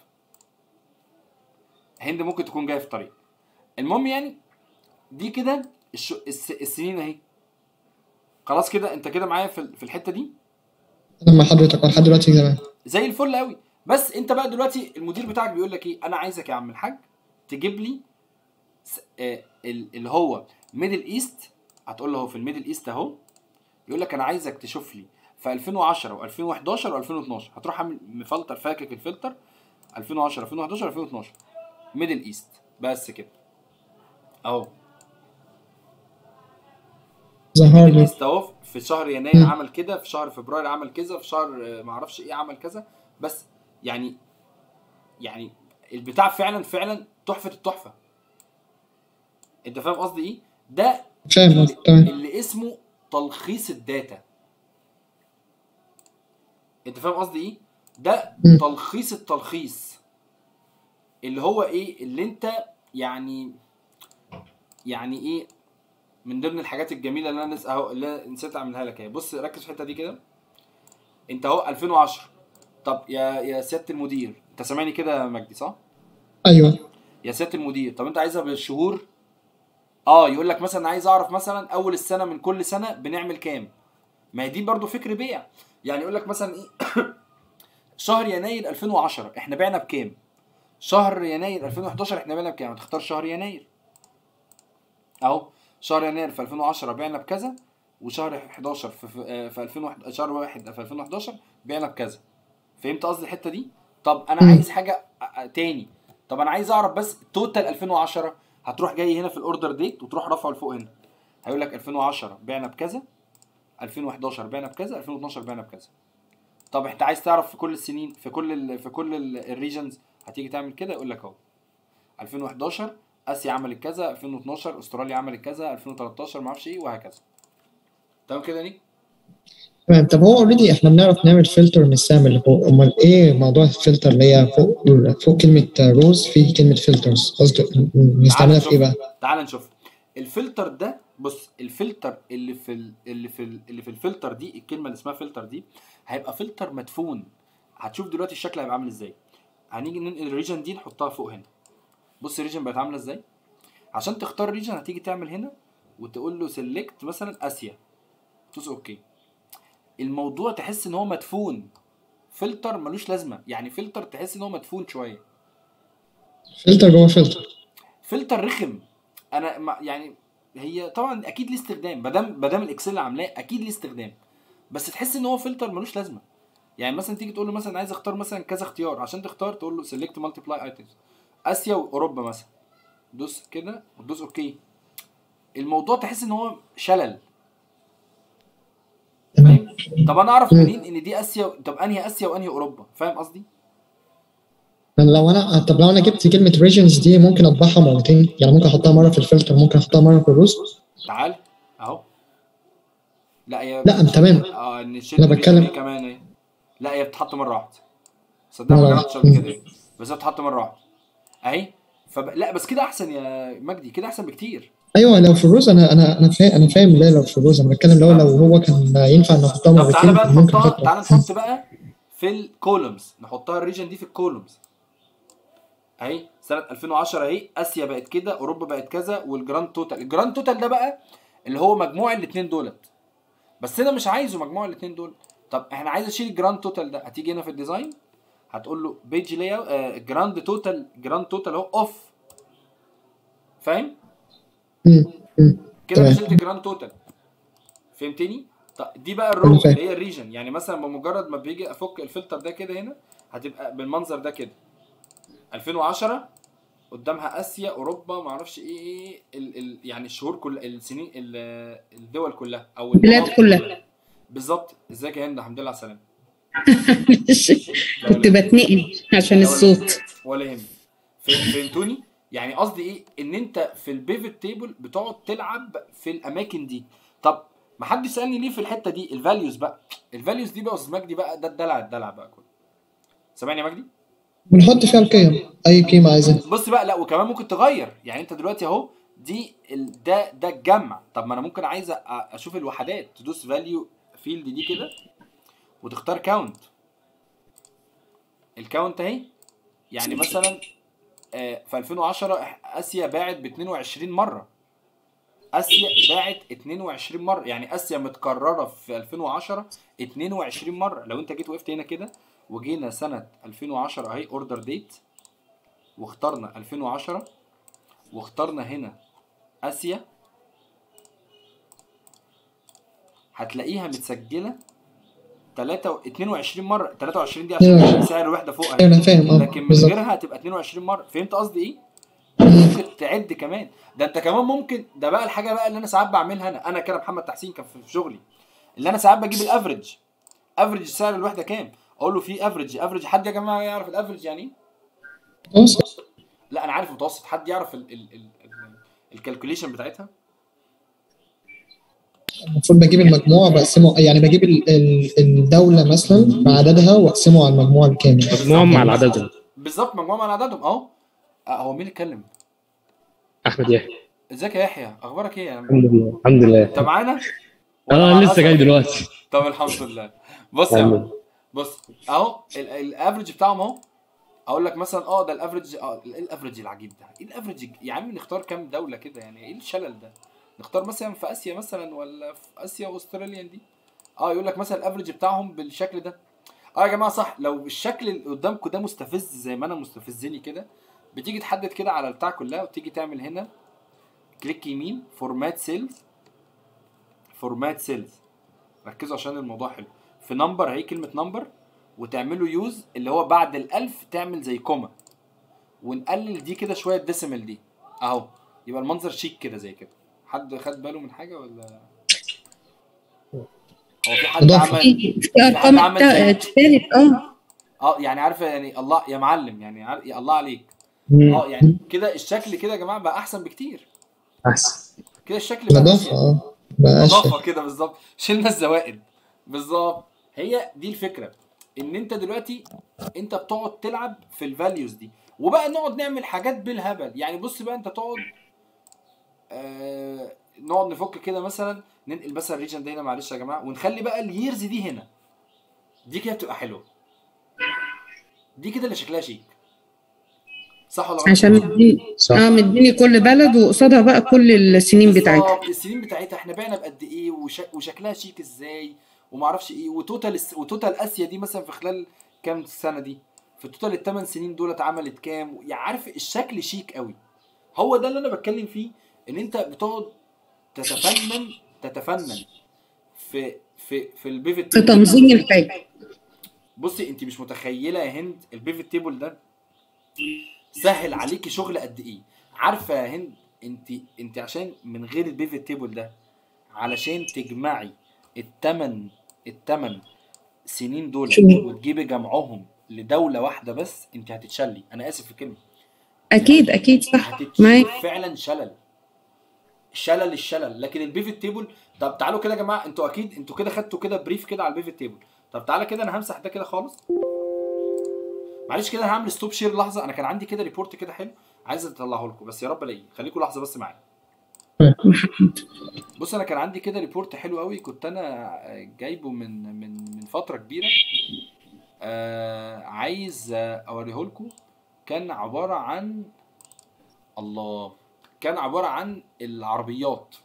هند ممكن تكون جايه في الطريق. المهم يعني دي كده الش... الس... السنين اهي. خلاص كده انت كده معايا في في الحته دي. انا مع حضرتك لحد دلوقتي تمام زي الفل قوي. بس انت بقى دلوقتي المدير بتاعك بيقول لك ايه؟ انا عايزك يا عم الحاج تجيب لي س... آه اللي هو ميدل ايست. هتقول له هو في الميدل ايست اهو. يقول لك انا عايزك تشوف لي في ألفين وعشرة و2011 و2012. هتروح عامل مفلتر فاكك الفلتر ألفين وعشرة ألفين وحداشر ألفين واتناشر ميدل ايست بس كده اهو. ظهر لي اهو في شهر يناير عمل كده، في شهر فبراير عمل كذا، في شهر ما اعرفش ايه عمل كذا. بس يعني يعني البتاع فعلا فعلا تحفه التحفه. انت فاهم قصدي ايه؟ ده فاهم اللي, تمام. اللي اسمه تلخيص الداتا. انت فاهم قصدي ايه؟ ده م. تلخيص التلخيص اللي هو ايه؟ اللي انت يعني يعني ايه من ضمن الحاجات الجميله اللي انا نس... اهو اللي نسيت اعملها لك اهي. بص ركز في الحته دي كده. انت اهو ألفين وعشرة. طب يا يا سياده المدير، انت سامعني كده يا مجدي صح؟ ايوه يا سياده المدير، طب انت عايزها بالشهور؟ اه يقول لك مثلا عايز اعرف مثلا اول السنه من كل سنه بنعمل كام. ما هي دي برضو فكر بيع. يعني يقول لك مثلا ايه شهر يناير ألفين وعشرة احنا بعنا بكام، شهر يناير ألفين وحداشر احنا بعنا بكام، هتختار شهر يناير اهو. شهر يناير في ألفين وعشرة بعنا بكذا، وشهر حداشر في في, في ألفين وواحد شهر واحد في ألفين وحداشر بعنا بكذا. فهمت قصدي الحته دي؟ طب انا مم. عايز حاجه تاني. طب انا عايز اعرف بس توتال ألفين وعشرة. هتروح جاي هنا في الاوردر ديت وتروح رافعه لفوق هنا، هيقول لك ألفين وعشرة بعنا بكذا، ألفين وحداشر بعنا بكذا، ألفين واتناشر بعنا بكذا. طب انت عايز تعرف في كل السنين في كل ال في كل الريجنز، هتيجي تعمل كده يقول لك اهو ألفين وحداشر اسيا عملت كذا، ألفين واتناشر استراليا عملت كذا، ألفين وتلتاشر ما اعرفش ايه وهكذا. تمام كده نيك؟ تمام. طب هو اوريدي احنا بنعرف نعمل فلتر من السهم اللي فوق، امال ايه موضوع الفلتر اللي هي فوق فوق كلمه روز في كلمه فلترز، قصده تعال نستعملها في نشوف ايه بقى؟ تعال نشوف الفلتر ده. بص الفلتر اللي في ال... اللي في ال... اللي في الفلتر دي، الكلمه اللي اسمها فلتر دي هيبقى فلتر مدفون. هتشوف دلوقتي الشكل هيبقى عامل ازاي. هنيجي ننقل الريجن دي نحطها فوق هنا. بص الريجن بقت عامله ازاي. عشان تختار ريجن هتيجي تعمل هنا وتقول له سيلكت مثلا اسيا، تدوس اوكي. الموضوع تحس ان هو مدفون، فلتر ملوش لازمه. يعني فلتر تحس ان هو مدفون شويه، فلتر جوه فلتر، فلتر رخم. انا ما يعني هي طبعا اكيد ليه استخدام، ما دام ما دام الاكسل عاملاه اكيد ليه استخدام، بس تحس ان هو فلتر ملوش لازمه. يعني مثلا تيجي تقول له مثلا عايز اختار مثلا كذا اختيار، عشان تختار تقول له سيلكت مالتيبلاي ايتمز اسيا واوروبا مثلا، دوس كده وتدوس اوكي. الموضوع تحس ان هو شلل. فاهم؟ طب انا اعرف منين ان دي اسيا؟ طب انهي اسيا وانهي اوروبا؟ فاهم قصدي؟ لو انا طب لو انا جبت كلمه ريجنز دي ممكن اطبعها مرتين، يعني ممكن احطها مره في الفلتر ممكن احطها مره في الروز. تعال اهو. لا هي لا تمام، اه نشيل انا الريجن دي بتكلم كمان اهي. لا هي بتتحط مره واحده، صدق ما مرة جربتش واحدة. قبل كده، بس هي بتتحط مره واحده اهي. فب... لا بس كده احسن يا مجدي، كده احسن بكتير. ايوه لو في الروز انا انا انا فاهم انا فاهم ليه لو في الروز، انا بتكلم لو لو هو كان ينفع نحطها طب تعالى مرتين بقى كان ممكن نحطها، احطها. تعالى نحط بقى في الكولومز، نحطها الريجن دي في الكولومز اهي. سنه ألفين وعشرة اهي اسيا بقت كده، اوروبا بقت كذا، والجراند توتال. الجراند توتال ده بقى اللي هو مجموع الاثنين دولت، بس انا مش عايزه مجموع الاثنين دول. طب احنا عايز اشيل الجراند توتال ده، هتيجي هنا في الديزاين هتقول له بيج لاي اوت جراند توتال، جراند توتال اهو اوف. فاهم امم امم كده؟ انا تمام. شلت الجراند توتال. فهمتني؟ طب دي بقى انا الرو فاهم. اللي هي الريجن. يعني مثلا بمجرد ما بيجي افك الفلتر ده كده هنا هتبقى بالمنظر ده كده. ألفين وعشرة قدامها اسيا اوروبا ما اعرفش ايه ايه ال ال يعني الشهور كل السنين ال- الدول كلها او البلاد المناطق كلها. بالظبط. ازيك يا هند؟ الحمد لله على السلامه. لا كنت ولا يهمك، بتنقل عشان لا ولا يهمك الصوت. ولا يهمك. فهم- فهمتوني؟ يعني قصدي ايه؟ ان انت في البيفت تيبل بتقعد تلعب في الاماكن دي. طب ما حد سالني ليه في الحته دي الفاليوز بقى. الفاليوز دي بقى يا استاذ مجدي بقى ده الدلع الدلع بقى كله. سامعني يا مجدي؟ بنحط فيها القيم، اي قيمه عايزينها. بص بقى، لا وكمان ممكن تغير. يعني انت دلوقتي اهو دي ال... ده ده الجمع. طب ما انا ممكن عايز أ- اشوف الوحدات، تدوس فاليو فيلد دي كده وتختار كاونت. الكاونت اهي. يعني مثلا آه، في ألفين وعشرة إح- اسيا باعت ب اتنين وعشرين مره. اسيا باعت اتنين وعشرين مره، يعني اسيا متكرره في ألفين وعشرة اتنين وعشرين مره. لو انت جيت وقفت هنا كده وجينا سنه ألفين وعشرة اهي اوردر ديت واخترنا ألفين وعشرة واخترنا هنا اسيا، هتلاقيها متسجله تلاتة اتنين وعشرين مره. تلاتة وعشرين دي عشان سعر الوحده فوق ايوه اهي، انا فاهم اه لكن من بالظبط. غيرها هتبقى اتنين وعشرين مره. فهمت قصدي ايه؟ ممكن تعد كمان. ده انت كمان ممكن، ده بقى الحاجه بقى اللي انا ساعات بعملها انا انا كده محمد تحسين كان في شغلي، اللي انا ساعات بجيب الافريج. افريج سعر الوحده كام، اقول له في افريج. افريج حد يا جماعه يعرف الافريج يعني ايه؟ متوسط. لا انا عارف متوسط. حد يعرف ال ال ال الكالكوليشن بتاعتها؟ المفروض بجيب المجموع بقسمه، يعني بجيب ال- ال- الدوله مثلا بعددها واقسمه على المجموع الكامل. مجموعهم على عددهم. بالظبط، مجموعه على عددهم اهو. اه، هو مين اللي اتكلم؟ احمد يحيى. ازيك يا يحيى، اخبارك ايه يا عم؟ الحمد لله الحمد لله. انت معانا ولا اه مع لسه جاي الاسد؟ دلوقتي. طب الحمد لله. بص يا الحمد عم، لله. بص اهو الافريج بتاعهم اهو. اقول لك مثلا اه ده الافريج، اه ايه الافريج العجيب ده؟ ايه الافريج يا عم؟ نختار كام دوله كده يعني؟ ايه الشلل ده؟ نختار مثلا في اسيا مثلا، ولا في اسيا واستراليا دي. اه يقول لك مثلا الافريج بتاعهم بالشكل ده. اه يا جماعه صح، لو الشكل اللي قدامكم ده مستفز زي ما انا مستفزني كده، بتيجي تحدد كده على البتاع كلها، وتيجي تعمل هنا كليك يمين، فورمات سيلز، فورمات سيلز. ركزوا عشان الموضوع حلو. في نمبر اهي، كلمه نمبر، وتعملوا يوز اللي هو بعد الالف تعمل زي كوما، ونقلل دي كده شويه الديسيمال دي اهو، يبقى المنظر شيك كده زي كده. حد خد باله من حاجه ولا؟ هو في حد اضافه. عمل في في في حد ارقام عمل زي اتشالت اه. اه يعني عارفه يعني الله يا معلم، يعني عار... يا الله عليك. مم. اه يعني كده الشكل كده يا جماعه بقى احسن بكتير. احسن. كده الشكل بقى نظافه اشيك، اه بقى نظافه اشيك. كده بالظبط، شلنا الزوائد بالظبط. هي دي الفكره، ان انت دلوقتي انت بتقعد تلعب في الفاليوز دي، وبقى نقعد نعمل حاجات بالهبل. يعني بص بقى، انت تقعد آه نقعد نفك كده مثلا، ننقل مثلا الريجن ده هنا معلش يا جماعه، ونخلي بقى الييرز دي هنا، دي كده بتبقى حلوه، دي كده اللي شكلها شيك. صح ولا غلط يا عشان جماعه؟ مديني صح. اه مديني كل بلد وقصادها بقى كل السنين بتاعتها. بالظبط، السنين بتاعتها احنا بعنا بقد ايه، وشك... وشكلها شيك ازاي، وما اعرفش ايه، وتوتال الس... وتوتال اسيا دي مثلا في خلال كام سنه دي، في توتال الثمان سنين دول اتعملت كام. يعني عارف الشكل شيك قوي. هو ده اللي انا بتكلم فيه، ان انت بتقعد تتفنن تتفنن في في في البيفت في تيبل ده. تنظيم الحاجة. بصي انت مش متخيله يا هند، البيفت تيبل ده سهل عليكي شغل قد ايه. عارفه يا هند، انت انت عشان من غير البيفت تيبل ده، علشان تجمعي التمن التمن سنين دول شو وتجيبي جمعهم لدولة واحدة بس، انت هتتشلي. انا اسف في الكلمة، انت اكيد هت... اكيد صح هتتشلي معاك. فعلا شلل، شلل الشلل. لكن البيفت تيبل، طب تعالوا كده يا جماعة، انتوا اكيد انتوا كده خدتوا كده بريف كده على البيفت تيبل. طب تعالى كده، انا همسح ده كده خالص، معلش كده، انا هعمل ستوب شير لحظة. انا كان عندي كده ريبورت كده حلو، عايز اطلعه لكم، بس يا رب الاقيه. خليكم لحظة بس معايا. بص انا كان عندي كده ريبورت حلو قوي، كنت انا جايبه من من من فتره كبيره، آه عايز اوريه لكم. كان عباره عن الله كان عباره عن العربيات.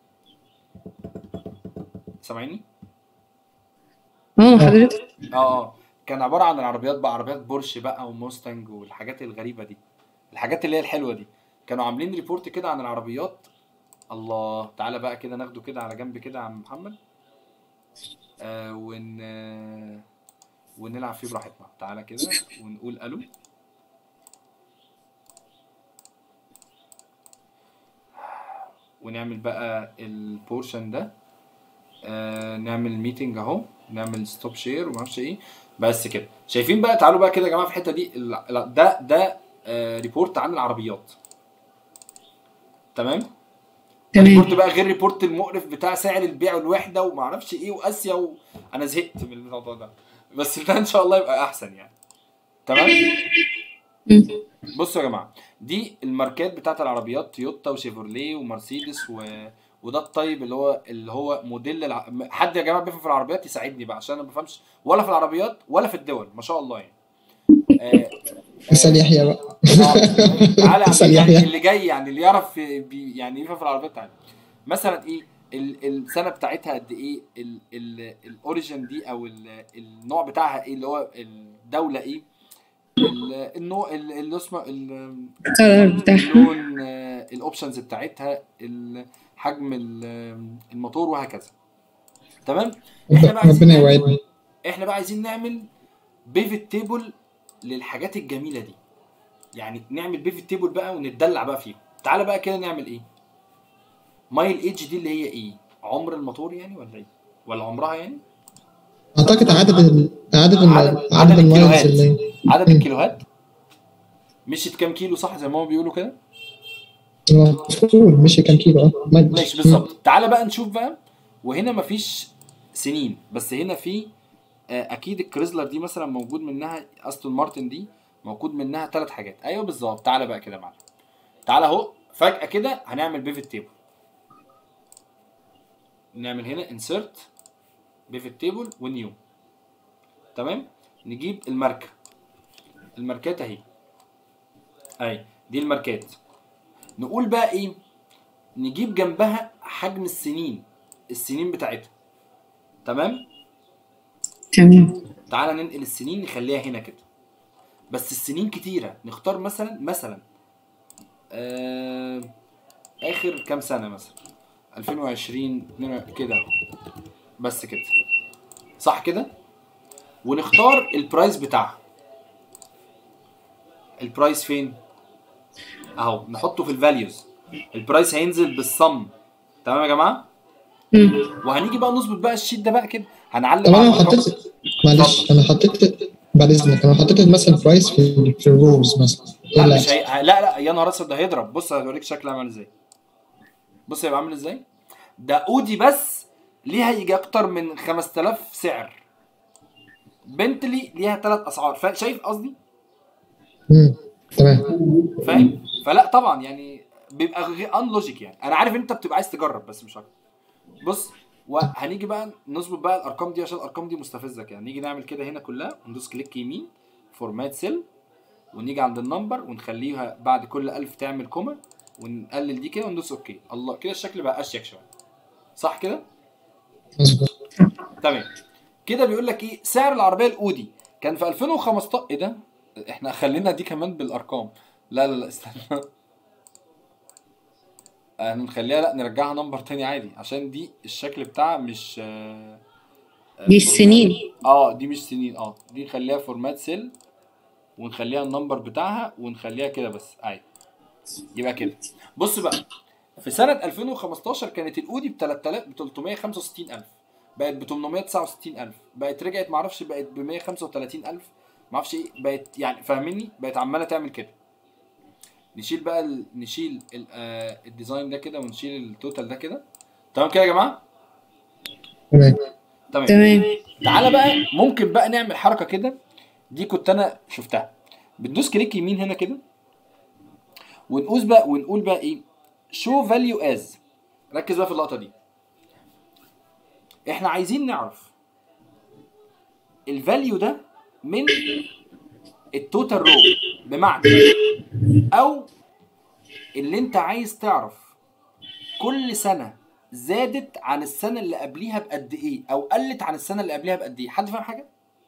سامعيني؟ اه حضرتك. اه اه كان عباره عن العربيات بقى، عربيات بورش بقى وموستنج والحاجات الغريبه دي، الحاجات اللي هي الحلوه دي. كانوا عاملين ريبورت كده عن العربيات. الله، تعالى بقى كده ناخده كده على جنب كده يا عم محمد، آه ون آه ونلعب فيه براحتنا. تعالى كده ونقول الو، ونعمل بقى البورشن ده، آه نعمل ميتنج اهو، نعمل ستوب شير وما اعرفش ايه. بس كده شايفين بقى؟ تعالوا بقى كده يا جماعه في الحته دي، ده ده آه ريبورت عن العربيات. تمام؟ ده ريبورت تمام. بقى غير ريبورت المقرف بتاع سعر البيع والوحده وما اعرفش ايه واسيا و... انا زهقت من الموضوع ده، بس ده ان شاء الله يبقى احسن يعني. تمام؟ مم. بصوا يا جماعه، دي الماركات بتاعت العربيات، تويوتا وشيفروليه ومرسيدس و... وده الطيب اللي هو اللي هو موديل الع... حد يا جماعه بيفهم في العربيات يساعدني بقى، عشان انا ما بفهمش ولا في العربيات ولا في الدول، ما شاء الله يعني. آه اسال آه يحيى بقى. اه تعالى اسال يعني يحيى. اللي جاي، يعني اللي يعرف بي يعني يفهم في العربيات. تعالى مثلا ايه ال... السنه بتاعتها قد ايه، ال... ال... الاوريجن دي او ال... النوع بتاعها ايه، اللي هو الدوله ايه، النوع اللي اسمه القرار بتاعها. اللون، الاوبشنز بتاعتها، حجم الموتور وهكذا. تمام؟ احنا بقى عايزين ربنا نعمل يوعدنا. احنا بقى عايزين نعمل بيفت تيبل للحاجات الجميله دي، يعني نعمل بيفت تيبل بقى ونتدلع بقى فيه. تعالى بقى كده نعمل ايه؟ مايل ايدج دي اللي هي ايه؟ عمر الموتور يعني، ولا ايه؟ ولا عمرها يعني؟ اعتقد عدد ال... عدد ال... عدد عدد عدد المايلز الكيلوهات، اللي عدد مم. الكيلوهات مشيت كام كيلو، صح زي ما هم بيقولوا كده. المفروض مشي كام كيلو اه ماشي ماشي. بالظبط. تعالى بقى نشوف بقى، وهنا مفيش سنين، بس هنا في آه، اكيد الكريزلر دي مثلا موجود منها، استون مارتن دي موجود منها ثلاث حاجات. ايوه بالظبط. تعالى بقى كده يا معلم، تعالى اهو فجاه كده هنعمل بيفت تيبل، نعمل هنا انسرت بيفت تيبل ونيو. تمام. نجيب الماركه، الماركات اهي، اهي دي الماركات. نقول بقى ايه، نجيب جنبها حجم السنين، السنين بتاعتها. تمام. تمام. تعالى ننقل السنين نخليها هنا كده، بس السنين كتيره. نختار مثلا مثلا آه اخر كام سنه، مثلا ألفين وعشرين كده، بس كده صح كده. ونختار البرايس بتاعها. البرايس فين اهو، نحطه في الفاليوز. البرايس هينزل بالصم. تمام يا جماعه. مم. وهنيجي بقى نظبط بقى الشيت ده بقى كده، هنعلم طب على انا لو الارقام. حطيت، معلش انا حطيت بعد اذنك، انا حطيت مثلا برايس في في الروز مثلا، ايه لا اللي مش هي... هيحصل؟ لا لا يا نهار اسود، ده هيضرب. بص هوريك شكله عامل ازاي. بص هيبقى عامل ازاي. ده اودي بس ليها يجي اكتر من خمسة آلاف سعر. بنتلي ليها ثلاث اسعار. فا... شايف قصدي؟ امم تمام. فاهم؟ فلا طبعا يعني بيبقى غير ان لوجيك. يعني انا عارف انت بتبقى عايز تجرب بس مش اكتر. بص، وهنيجي بقى نظبط بقى الارقام دي عشان الارقام دي مستفزه. يعني نيجي نعمل كده هنا كلها، وندوس كليك يمين فورمات سيل، ونيجي عند النمبر ونخليها بعد كل ألف تعمل كوما، ونقلل دي كده وندوس اوكي. الله كده الشكل بقى اشيك شويه. صح كده؟ مظبوط. تمام. كده بيقول لك ايه سعر العربيه الاودي كان في ألفين وخمستاشر. ايه ده؟ احنا خلينا دي كمان بالارقام. لا لا لا استنى، هنخليها لا نرجعها نمبر تاني عادي، عشان دي الشكل بتاعها مش آه دي السنين. اه دي مش سنين. اه دي نخليها فورمات سيل، ونخليها النمبر بتاعها، ونخليها كده بس عادي. يبقى كده بص بقى، في سنة ألفين وخمستاشر كانت الأودي ب تلتمية وخمسة وستين ألف، بقت ب تمنمية وتسعة وستين ألف، بقت رجعت معرفش بقت ب مية وخمسة وتلاتين ألف، معرفش ايه بقت. يعني فاهمني؟ بقت عمالة تعمل كده. نشيل بقى ال... نشيل ال... آه... الديزاين ده كده، ونشيل التوتال ده كده. تمام كده يا جماعة؟ تمام. تمام. تمام. تعالى بقى ممكن بقى نعمل حركة كده، دي كنت أنا شفتها. بتدوس كليك يمين هنا كده، ونقول بقى ونقول بقى ايه شو فاليو از. ركز بقى في اللقطه دي. احنا عايزين نعرف الفاليو ده من التوتال رو، بمعنى او اللي انت عايز تعرف كل سنه زادت عن السنه اللي قبليها بقد ايه، او قلت عن السنه اللي قبليها بقد ايه. حد فاهم حاجه؟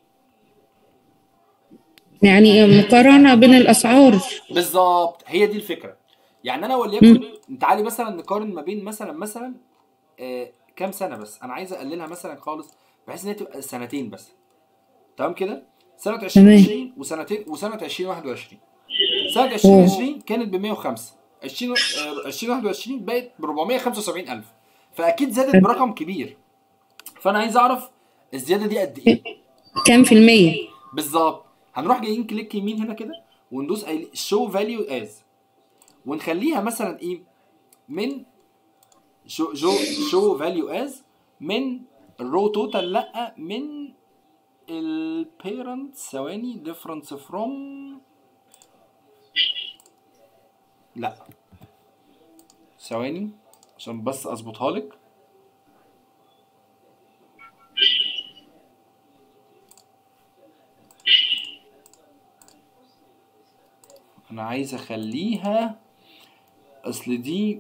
يعني مقارنة بين الأسعار. بالظبط، هي دي الفكره. يعني انا وليكن تعالي مثلا نقارن ما بين مثلا مثلا آه كام سنه، بس انا عايز اقللها مثلا خالص بحيث ان هي تبقى سنتين بس. تمام كده؟ سنه ألفين وعشرين وسنتين وسنه ألفين وواحد وعشرين. سنه ألفين وعشرين كانت ب مية وخمسة، ألفين وواحد وعشرين بقت ب أربعمية وخمسة وسبعين ألف، فاكيد زادت برقم كبير. فانا عايز اعرف الزياده دي قد ايه، كام في المية. بالظبط. هنروح جايين كليك يمين هنا كده، وندوس شو فاليو از، ونخليها مثلا ايه من شو جو شو فاليو از من الرو توتال، لا من البيرنت. ثواني، ديفرنس فروم، لا ثواني عشان بس اظبطها لك. انا عايز اخليها، اصل دي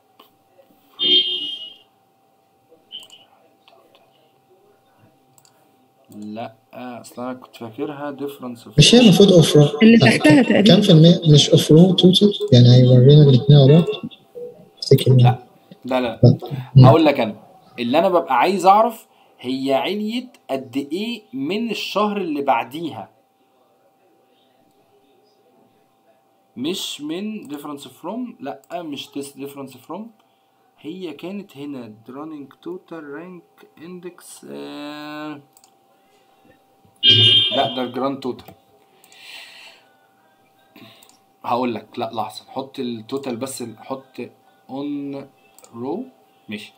لا اصل انا كنت فاكرها ديفرنس. مش هي المفروض اوف رو اللي تحتها تقريبا كام في المية؟ مش اوف رو توتال يعني هيورينا الاثنين على بعض؟ لا لا لا هقول لك انا اللي انا ببقى عايز اعرف هي عليت قد ايه من الشهر اللي بعديها، مش من difference from. لا مش this difference from. هي كانت هنا running total rank index. آه لا ده الجراند توتال. هقول لك لا لحظه، نحط التوتال بس، نحط on row ماشي،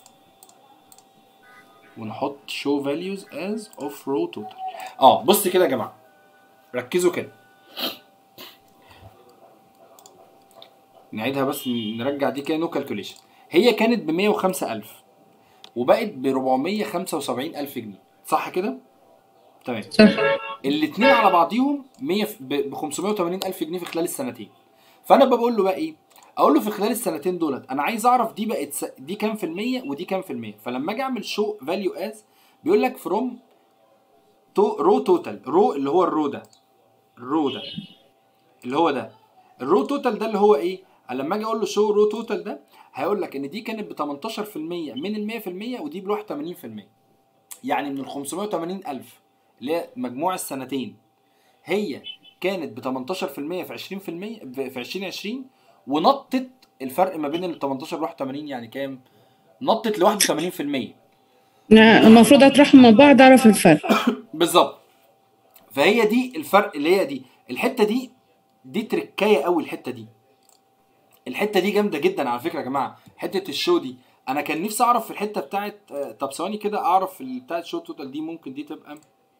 ونحط show values as of row total. اه بص كده يا جماعه، ركزوا كده. نعيدها بس نرجع دي كده نو كالكوليشن. هي كانت ب مية وخمسة ألف وبقت ب أربعمية وخمسة وسبعين ألف جنيه، صح كده؟ تمام. صح. الاثنين على بعضيهم مية ب خمسمية وتمانين ألف جنيه في خلال السنتين. فانا بقول له بقى ايه؟ اقول له في خلال السنتين دولت انا عايز اعرف دي بقت س... دي كام في المية ودي كام في المية. فلما اجي اعمل شو فاليو از بيقول لك فروم تو رو توتال، رو اللي هو الرو ده، الرو ده اللي هو ده الرو توتال ده اللي هو ايه؟ لما اجي اقول له شو رو توتال ده هيقول لك ان دي كانت ب تمنتاشر في المية من ال مية في المية ودي ب واحد وتمانين في المية. يعني من ال خمسمية وتمانين ألف اللي هي مجموع السنتين هي كانت ب تمنتاشر في المية في عشرين في المية في ألفين وعشرين، ونطت الفرق ما بين ال تمنتاشر و واحد وتمانين يعني كام؟ نطت ل واحد وتمانين في المية. المفروض اطرحهم من بعض اعرف الفرق. بالظبط. فهي دي الفرق اللي هي دي الحته دي دي تركايه قوي. الحته دي الحته دي جامده جدا على فكره يا جماعه. حته الشو دي انا كان نفسي اعرف في الحته بتاعت طب ثواني كده اعرف بتاعت شو توتال دي. ممكن دي تبقى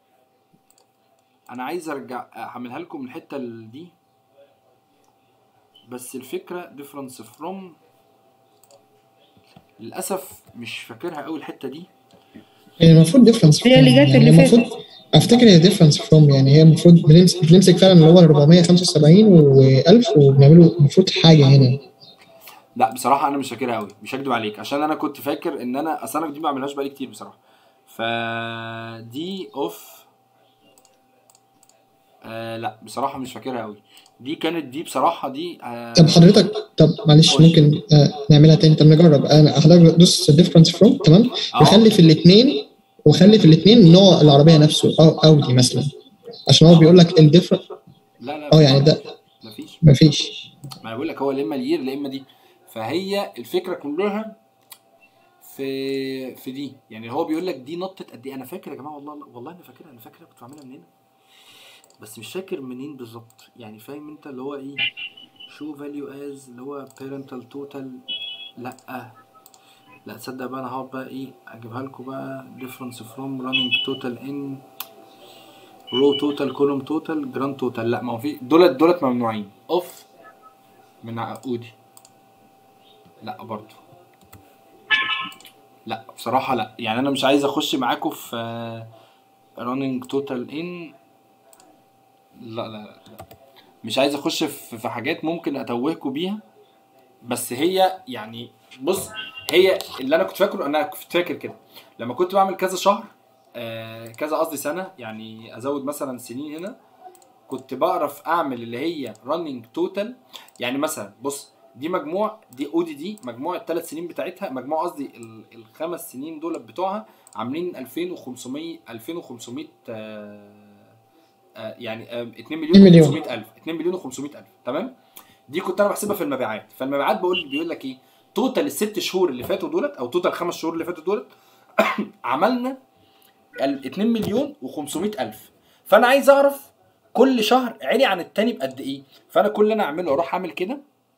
انا عايز ارجع احملها لكم الحته دي، بس الفكره difference from للاسف مش فاكرها قوي الحته دي. هي المفروض ديفرنس هي اللي جت يعني اللي المفروض فاتت. افتكر هي ديفرنس فروم، يعني هي المفروض بنمسك, بنمسك فعلا اللي هو أربعمية وخمسة وسبعين و1000 وبنعمله المفروض حاجه هنا. لا بصراحه انا مش فاكرها قوي، مش هكدب عليك، عشان انا كنت فاكر ان انا اصل انا دي ما بعملهاش بقالي كتير بصراحه. فدي اوف آه لا بصراحه مش فاكرها قوي. دي كانت دي بصراحه دي آه طب حضرتك طب معلش خش. ممكن آه نعملها تاني. طب نجرب. انا حضرتك دوس ديفرنس فروم تمام، اه وخلي في الاثنين وخلي في الاثنين نوع العربيه نفسه او اودي مثلا، عشان هو بيقول لك الديفرنس. لا لا اه يعني ده مفيش مفيش. ما انا بقول لك هو لا اما الير لا اما دي. فهي الفكره كلها في في دي. يعني هو بيقول لك دي نطت قد ايه. انا فاكر يا جماعه والله والله انا فاكرها انا فاكرها كنت بعملها منين بس مش فاكر منين بالظبط. يعني فاهم انت اللي هو ايه شو فاليو از اللي هو بيرنتال توتال. لا لا تصدق بقى انا هقعد بقى ايه اجيبها لكم بقى difference from running total in row total column total grand total. لا ما هو في دولت دولت ممنوعين اوف من عقودي. لا برضو لا بصراحة لا. يعني انا مش عايز اخش معاكم في running total in. لا لا لا, لا. مش عايز اخش في في حاجات ممكن اتوهكم بيها. بس هي يعني بص هي اللي انا كنت فاكره. انا كنت فاكر كده لما كنت بعمل كذا شهر آه كذا قصدي سنة، يعني ازود مثلا سنين هنا، كنت بعرف اعمل اللي هي running total. يعني مثلا بص دي مجموع دي اودي دي مجموع الثلاث سنين بتاعتها، مجموع قصدي الخمس سنين دول بتوعها عاملين ألفين وخمسمية ألفين وخمسمية آه آه يعني آه اتنين مليون وخمسمية ألف اتنين مليون وخمسمية ألف تمام. دي كنت انا بحسبها في المبيعات. فالمبيعات بقول بيقول لك ايه توتال الست شهور اللي فاتوا دولت او توتال خمس شهور اللي فاتوا دولت عملنا اتنين مليون وخمسمية ألف. فانا عايز اعرف كل شهر عالي عن التاني بقد ايه. فانا كل اللي انا اعمله اروح اعمل كده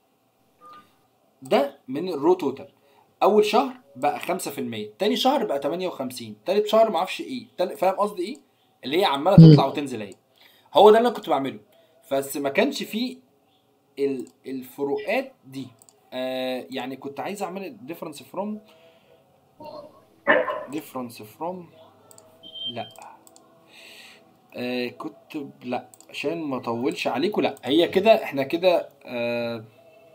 ده من الرو توتال. اول شهر بقى خمسة في المية، تاني شهر بقى تمانية وخمسين، تالت شهر ما اعرفش ايه. فاهم قصدي ايه اللي هي عماله تطلع وتنزل اهي. هو ده اللي انا كنت بعمله. بس ما كانش فيه الفروقات دي. آه يعني كنت عايز اعمل difference from difference from لا آه كنت لا عشان ما اطولش عليكم. لا هي كده احنا كده آه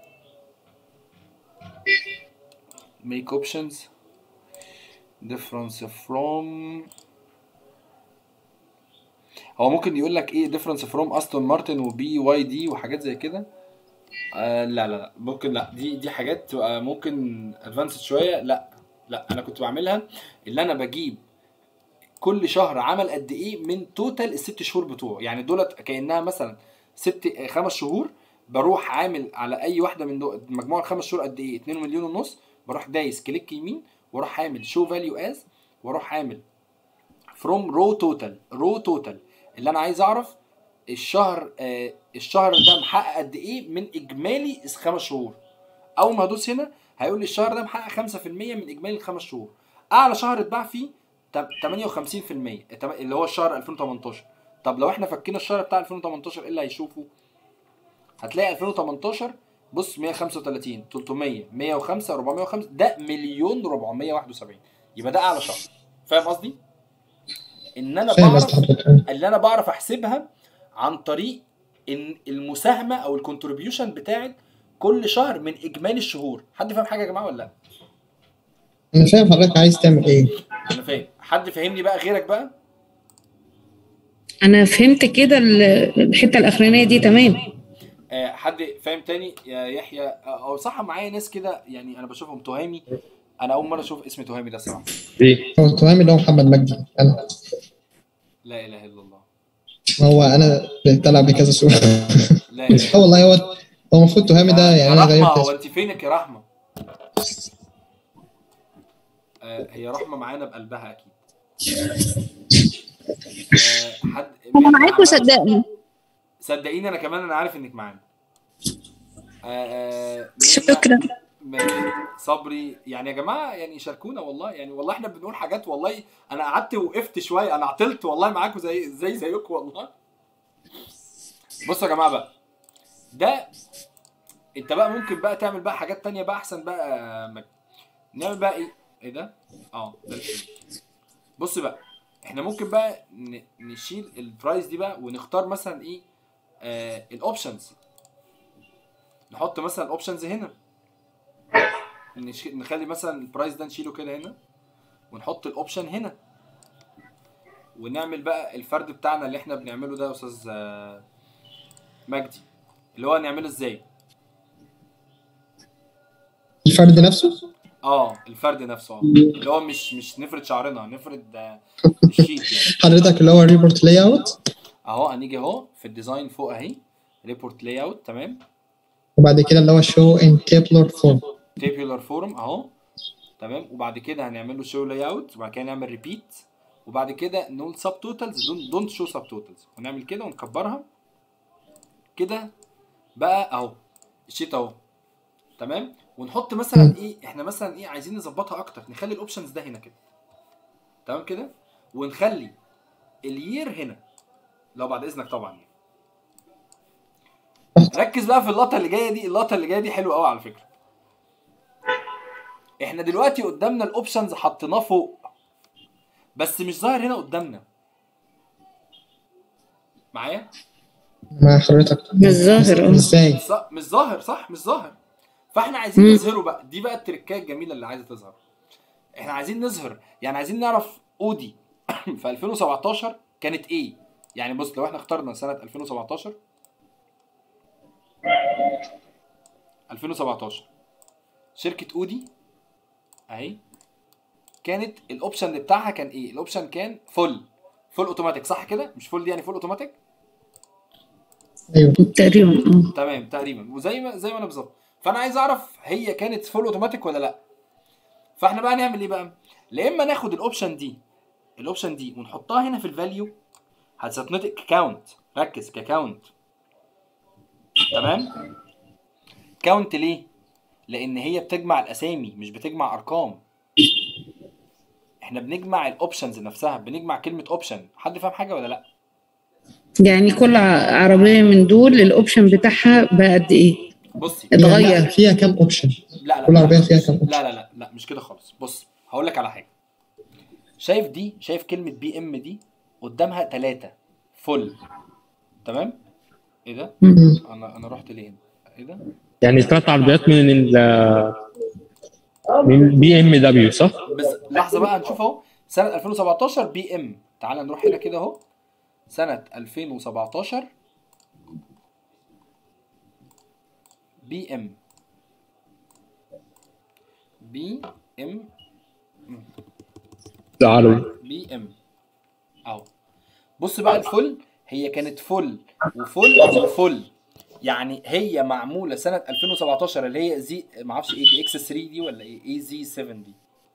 make options difference from. هو ممكن يقول لك ايه difference from استون مارتن وبي واي دي وحاجات زي كده. آه لا لا لا ممكن لا دي دي حاجات تبقى ممكن ادفانسد شويه. لا لا انا كنت بعملها اللي انا بجيب كل شهر عمل قد ايه من توتال الست شهور بتوعه. يعني دولت كانها مثلا ست خمس شهور، بروح عامل على اي واحده من دول مجموع الخمس شهور قد ايه اتنين مليون ونص، بروح دايس كليك يمين واروح عامل شو فاليو از واروح عامل فروم رو توتال. رو توتال اللي انا عايز اعرف الشهر آه الشهر ده محقق قد ايه من اجمالي الخمس شهور. اول ما هدوس هنا هيقول لي الشهر ده محقق خمسة في المية من اجمالي الخمس شهور. اعلى شهر اتباع فيه تمانية وخمسين في المية اللي هو الشهر ألفين وتمنتاشر. طب لو احنا فكينا الشهر بتاع ألفين وتمنتاشر ايه اللي هيشوفه؟ هتلاقي ألفين وتمنتاشر بص مية وخمسة وتلاتين تلتمية مية وخمسة أربعمية وخمسة، ده مليون أربعمية واحد وسبعين، يبقى ده اعلى شهر. فاهم قصدي؟ ان انا فاهم قصد بعرف حضرتك. اللي انا بعرف احسبها عن طريق ان المساهمه او الكونتريبيوشن بتاعت كل شهر من اجمالي الشهور. حد فاهم حاجه يا جماعه ولا لا؟ انا فاهم حضرتك عايز تعمل ايه. انا فاهم. حد فهمني بقى غيرك بقى؟ انا فهمت كده ال- الحته الاخرانيه دي تمام. آه حد فاهم تاني يا يحيى؟ آه، او صح معايا ناس كده يعني انا بشوفهم تهامي. انا اول مره اشوف اسم تهامي ده صراحه. ايه هو التهامي اللي هو محمد مجدي انا. لا اله الا الله. هو انا طلع بكذا صورة. لا اله اه والله هو هو المفروض تهامي ده يا يعني يا انا رحمه، غيرت هو اسمه. انت فينك يا رحمه؟ آه هي رحمه معانا بقلبها اكيد. آه حد انا معاكوا صدقني. صدقيني انا كمان انا عارف انك معانا. آه آه شكرا. ماشي. صبري يعني يا جماعه يعني شاركونا والله، يعني والله احنا بنقول حاجات والله انا قعدت وقفت شويه، انا عطلت والله معاكم زي زي زيكم والله. بصوا يا جماعه بقى، ده انت بقى ممكن بقى تعمل بقى حاجات تانية بقى احسن بقى مجد. نعمل بقى ايه؟ ايه ده؟ اه ده الفيلم. بص بقى احنا ممكن بقى نشيل البرايس دي بقى ونختار مثلا ايه آه الاوبشنز. نحط مثلا الاوبشنز هنا، نخلي مثلا البرايس ده نشيله كده هنا ونحط الاوبشن هنا، ونعمل بقى الفرد بتاعنا اللي احنا بنعمله ده يا استاذ مجدي، اللي هو نعمله ازاي؟ الفرد نفسه؟ اه الفرد نفسه، اه اللي هو مش مش نفرد شعرنا، نفرد آه الشيت يعني. حضرتك اللي هو الريبورت لاي اوت اهو هنيجي اهو في الديزاين فوق اهي ريبورت لاي اوت تمام. وبعد كده اللي هو شو ان تيبلر فورم تيبولار فورم اهو تمام. وبعد كده هنعمل له شو لاي اوت، وبعد كده نعمل ريبيت، وبعد كده نقول سب توتالز دونت شو سب توتالز، ونعمل كده ونكبرها كده بقى اهو الشيت اهو تمام. ونحط مثلا ايه احنا مثلا ايه عايزين نظبطها اكتر، نخلي الاوبشنز ده هنا كده تمام كده، ونخلي الير هنا لو بعد اذنك طبعا يعني. ركز بقى في اللقطه اللي جايه دي، اللقطه اللي جايه دي حلوه قوي على فكره. احنا دلوقتي قدامنا الاوبشنز حطيناه فوق بس مش ظاهر هنا قدامنا معايا؟ مع حضرتك مش ظاهر اه. ازاي؟ مش ظاهر صح، مش ظاهر. فاحنا عايزين مم. نظهره بقى، دي بقى التركات الجميله اللي عايزه تظهر. احنا عايزين نظهر يعني عايزين نعرف اودي في ألفين وسبعتاشر كانت ايه يعني. بص لو احنا اخترنا سنه ألفين وسبعتاشر ألفين وسبعتاشر شركه اودي اهي، كانت الاوبشن بتاعها كان ايه؟ الاوبشن كان فول فول اوتوماتيك صح كده؟ مش فول دي يعني فول اوتوماتيك ايوه تقريبا اه. تمام تقريبا، وزي ما زي ما انا بالظبط. فانا عايز اعرف هي كانت فول اوتوماتيك ولا لا. فاحنا بقى نعمل ايه بقى؟ لا اما ناخد الاوبشن دي الاوبشن دي ونحطها هنا في الفاليو هتسطنتك كاونت. ركز ككاونت تمام. كاونت ليه؟ لان هي بتجمع الاسامي مش بتجمع ارقام. احنا بنجمع الاوبشنز نفسها، بنجمع كلمه اوبشن. حد فاهم حاجه ولا لا؟ يعني كل ع- عربيه من دول الاوبشن بتاعها بقى قد ايه؟ بصي اتغير. لا فيها كام اوبشن؟ لا لا كل لا عربيه فيها كام لا اوبشن؟ لا لا لا مش كده خالص. بص هقول لك على حاجه. شايف دي؟ شايف كلمه بي ام دي قدامها ثلاثة فل تمام؟ ايه ده؟ مم. انا انا رحت ليه هنا؟ ايه ده؟ يعني ثلاث عربيات من ال من بي ام دبليو صح؟ بس لحظه بقى هنشوف اهو سنه ألفين وسبعتاشر بي ام. تعال نروح هنا كده اهو سنه ألفين وسبعتاشر بي ام بي ام ده عربي. بي ام اهو. بص بقى الفل هي كانت فل وفل وفل، يعني هي معموله سنه ألفين وسبعتاشر اللي هي زي ما اعرفش ايه دي اكس ثلاثة دي ولا ايه اي زي سبعة دي.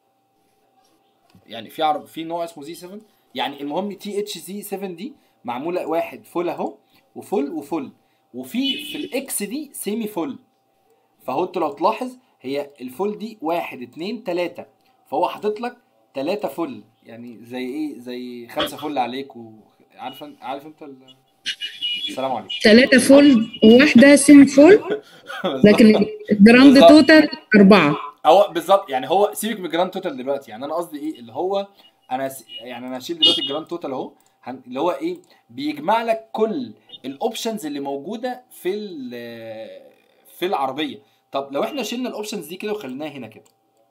يعني في عرب في نوع اسمه زي سبعة يعني. المهم تي اتش زي سبعة دي معموله واحد فل اهو وفل وفل، وفي في الاكس دي سيمي فل. فهو انت لو تلاحظ هي الفل دي واحد اتنين تلاتة، فهو حاطط لك تلاتة فل يعني زي ايه؟ زي خمسة فل عليك. وعارف عارف انت ال... السلام عليكم. ثلاثة فول وواحدة سيمي فول، لكن الجراند بالظبط. توتال أربعة. هو بالظبط يعني هو سيبك من الجراند توتال دلوقتي، يعني انا قصدي ايه اللي هو انا س... يعني انا هشيل دلوقتي الجراند توتال اهو، هن- اللي هو ايه بيجمع لك كل الاوبشنز اللي موجوده في ال- في العربيه. طب لو احنا شلنا الاوبشنز دي كده وخليناها هنا كده،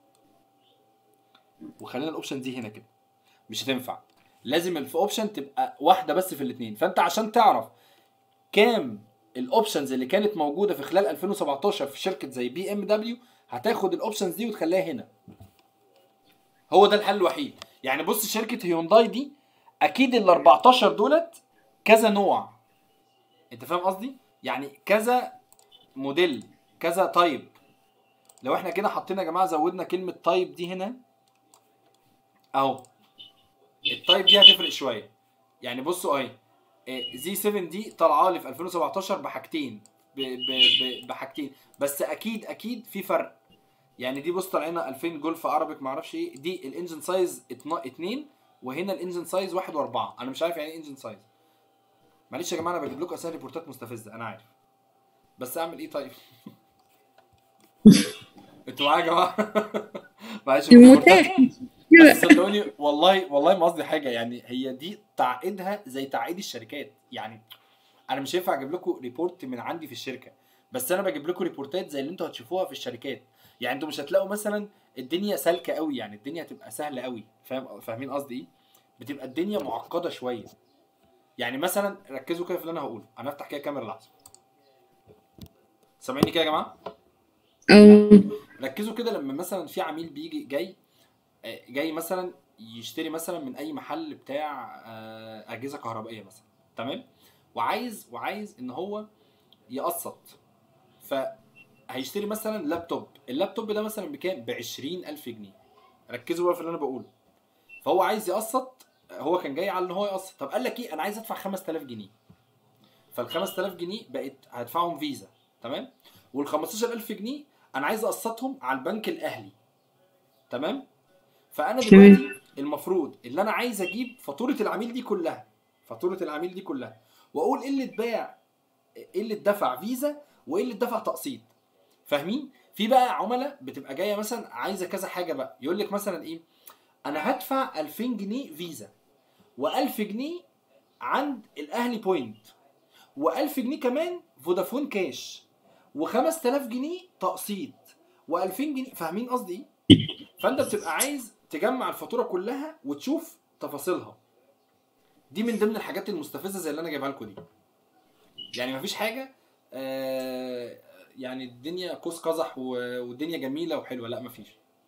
وخلينا الاوبشنز دي هنا كده، مش هتنفع. لازم الف اوبشن تبقى واحده بس في الاثنين. فانت عشان تعرف كام الاوبشنز اللي كانت موجوده في خلال ألفين وسبعتاشر في شركه زي بي ام دبليو، هتاخد الاوبشنز دي وتخليها هنا. هو ده الحل الوحيد. يعني بص شركه هيونداي دي اكيد ال أربعتاشر دولت كذا نوع، انت فاهم قصدي؟ يعني كذا موديل، كذا تايب. لو احنا كده حطينا يا جماعه زودنا كلمه تايب دي هنا اهو، التايب دي هتفرق شويه. يعني بصوا اهي زي سبعة دي طالعه لي في ألفين وسبعتاشر بحاجتين ب ب ب بحاجتين، بس اكيد اكيد في فرق. يعني دي بص طالعنا ألفين جولف عربيك ما اعرفش ايه، دي الانجن سايز اتنين، وهنا الانجن سايز واحد واربعة. انا مش عارف يعني ايه انجن سايز، معلش يا جماعه انا بجيب لكم اسئله ريبورتات مستفزه انا عارف، بس اعمل ايه طيب؟ انتوا معايا يا جماعه؟ معلش المتاح. بس صدقوني والله والله ما قصدي حاجه، يعني هي دي تعقيدها زي تعقيد الشركات. يعني انا مش هينفع اجيب لكم ريبورت من عندي في الشركه، بس انا بجيب لكم ريبورتات زي اللي انتوا هتشوفوها في الشركات. يعني انتوا مش هتلاقوا مثلا الدنيا سالكه قوي، يعني الدنيا هتبقى سهله قوي. فاهم فاهمين قصدي ايه؟ بتبقى الدنيا معقده شويه. يعني مثلا ركزوا كده في اللي انا هقوله. انا هفتح كده كاميرا لحظه، سامعيني كده يا جماعه؟ أو ركزوا كده لما مثلا في عميل بيجي جاي جاي مثلا يشتري مثلا من اي محل بتاع اجهزه كهربائيه مثلا، تمام؟ وعايز وعايز ان هو يقسط، فهيشتري مثلا لابتوب. اللابتوب ده مثلا بكام؟ ب عشرين ألف جنيه. ركزوا بقى في اللي انا بقوله. فهو عايز يقسط، هو كان جاي على ان هو يقسط. طب قال لك ايه؟ انا عايز ادفع خمسة آلاف جنيه. فال خمسة آلاف جنيه بقت هدفعهم فيزا، تمام؟ وال خمستاشر ألف جنيه انا عايز اقسطهم على البنك الاهلي، تمام؟ فانا دلوقتي المفروض ان انا عايز اجيب فاتوره العميل دي كلها، فاتوره العميل دي كلها، واقول ايه اللي اتباع، ايه اللي اتدفع فيزا، وايه اللي اتدفع تقسيط. فاهمين؟ في بقى عملاء بتبقى جايه مثلا عايزه كذا حاجه بقى، يقول لك مثلا ايه، انا هدفع ألفين جنيه فيزا، و1000 جنيه عند الاهلي بوينت، و1000 جنيه كمان فودافون كاش، و5000 جنيه تقسيط، و2000 جنيه. فاهمين قصدي ايه؟ فانت بتبقى عايز تجمع الفاتوره كلها وتشوف تفاصيلها. دي من ضمن الحاجات المستفزه زي اللي انا جايبها لكم دي. يعني مفيش حاجه آه يعني الدنيا قوس قزح والدنيا جميله وحلوه، لا مفيش.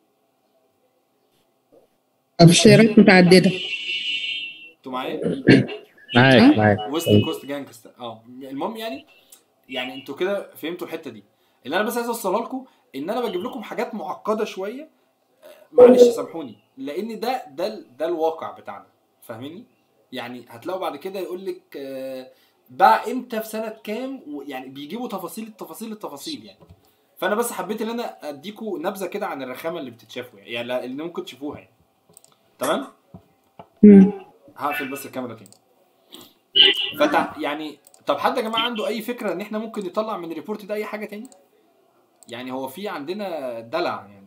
اختيارات متعدده. انتوا معايا؟ معاك معاك. ويست كوست جانجستر. اه المهم يعني يعني انتوا كده فهمتوا الحته دي. اللي انا بس عايز اوصلها لكم ان انا بجيب لكم حاجات معقده شويه، معلش سامحوني، لان ده ده ده الواقع بتاعنا. فاهميني؟ يعني هتلاقوا بعد كده يقول لك آه باع امتى في سنه كام، يعني بيجيبوا تفاصيل التفاصيل التفاصيل يعني. فانا بس حبيت ان انا اديكم نبذه كده عن الرخامه اللي بتتشافوا يعني, يعني اللي ممكن تشوفوها يعني. تمام؟ هقفل بس الكاميرا تاني. فتح يعني. طب حد يا جماعه عنده اي فكره ان احنا ممكن نطلع من الريبورت ده اي حاجه تاني؟ يعني هو في عندنا دلع يعني.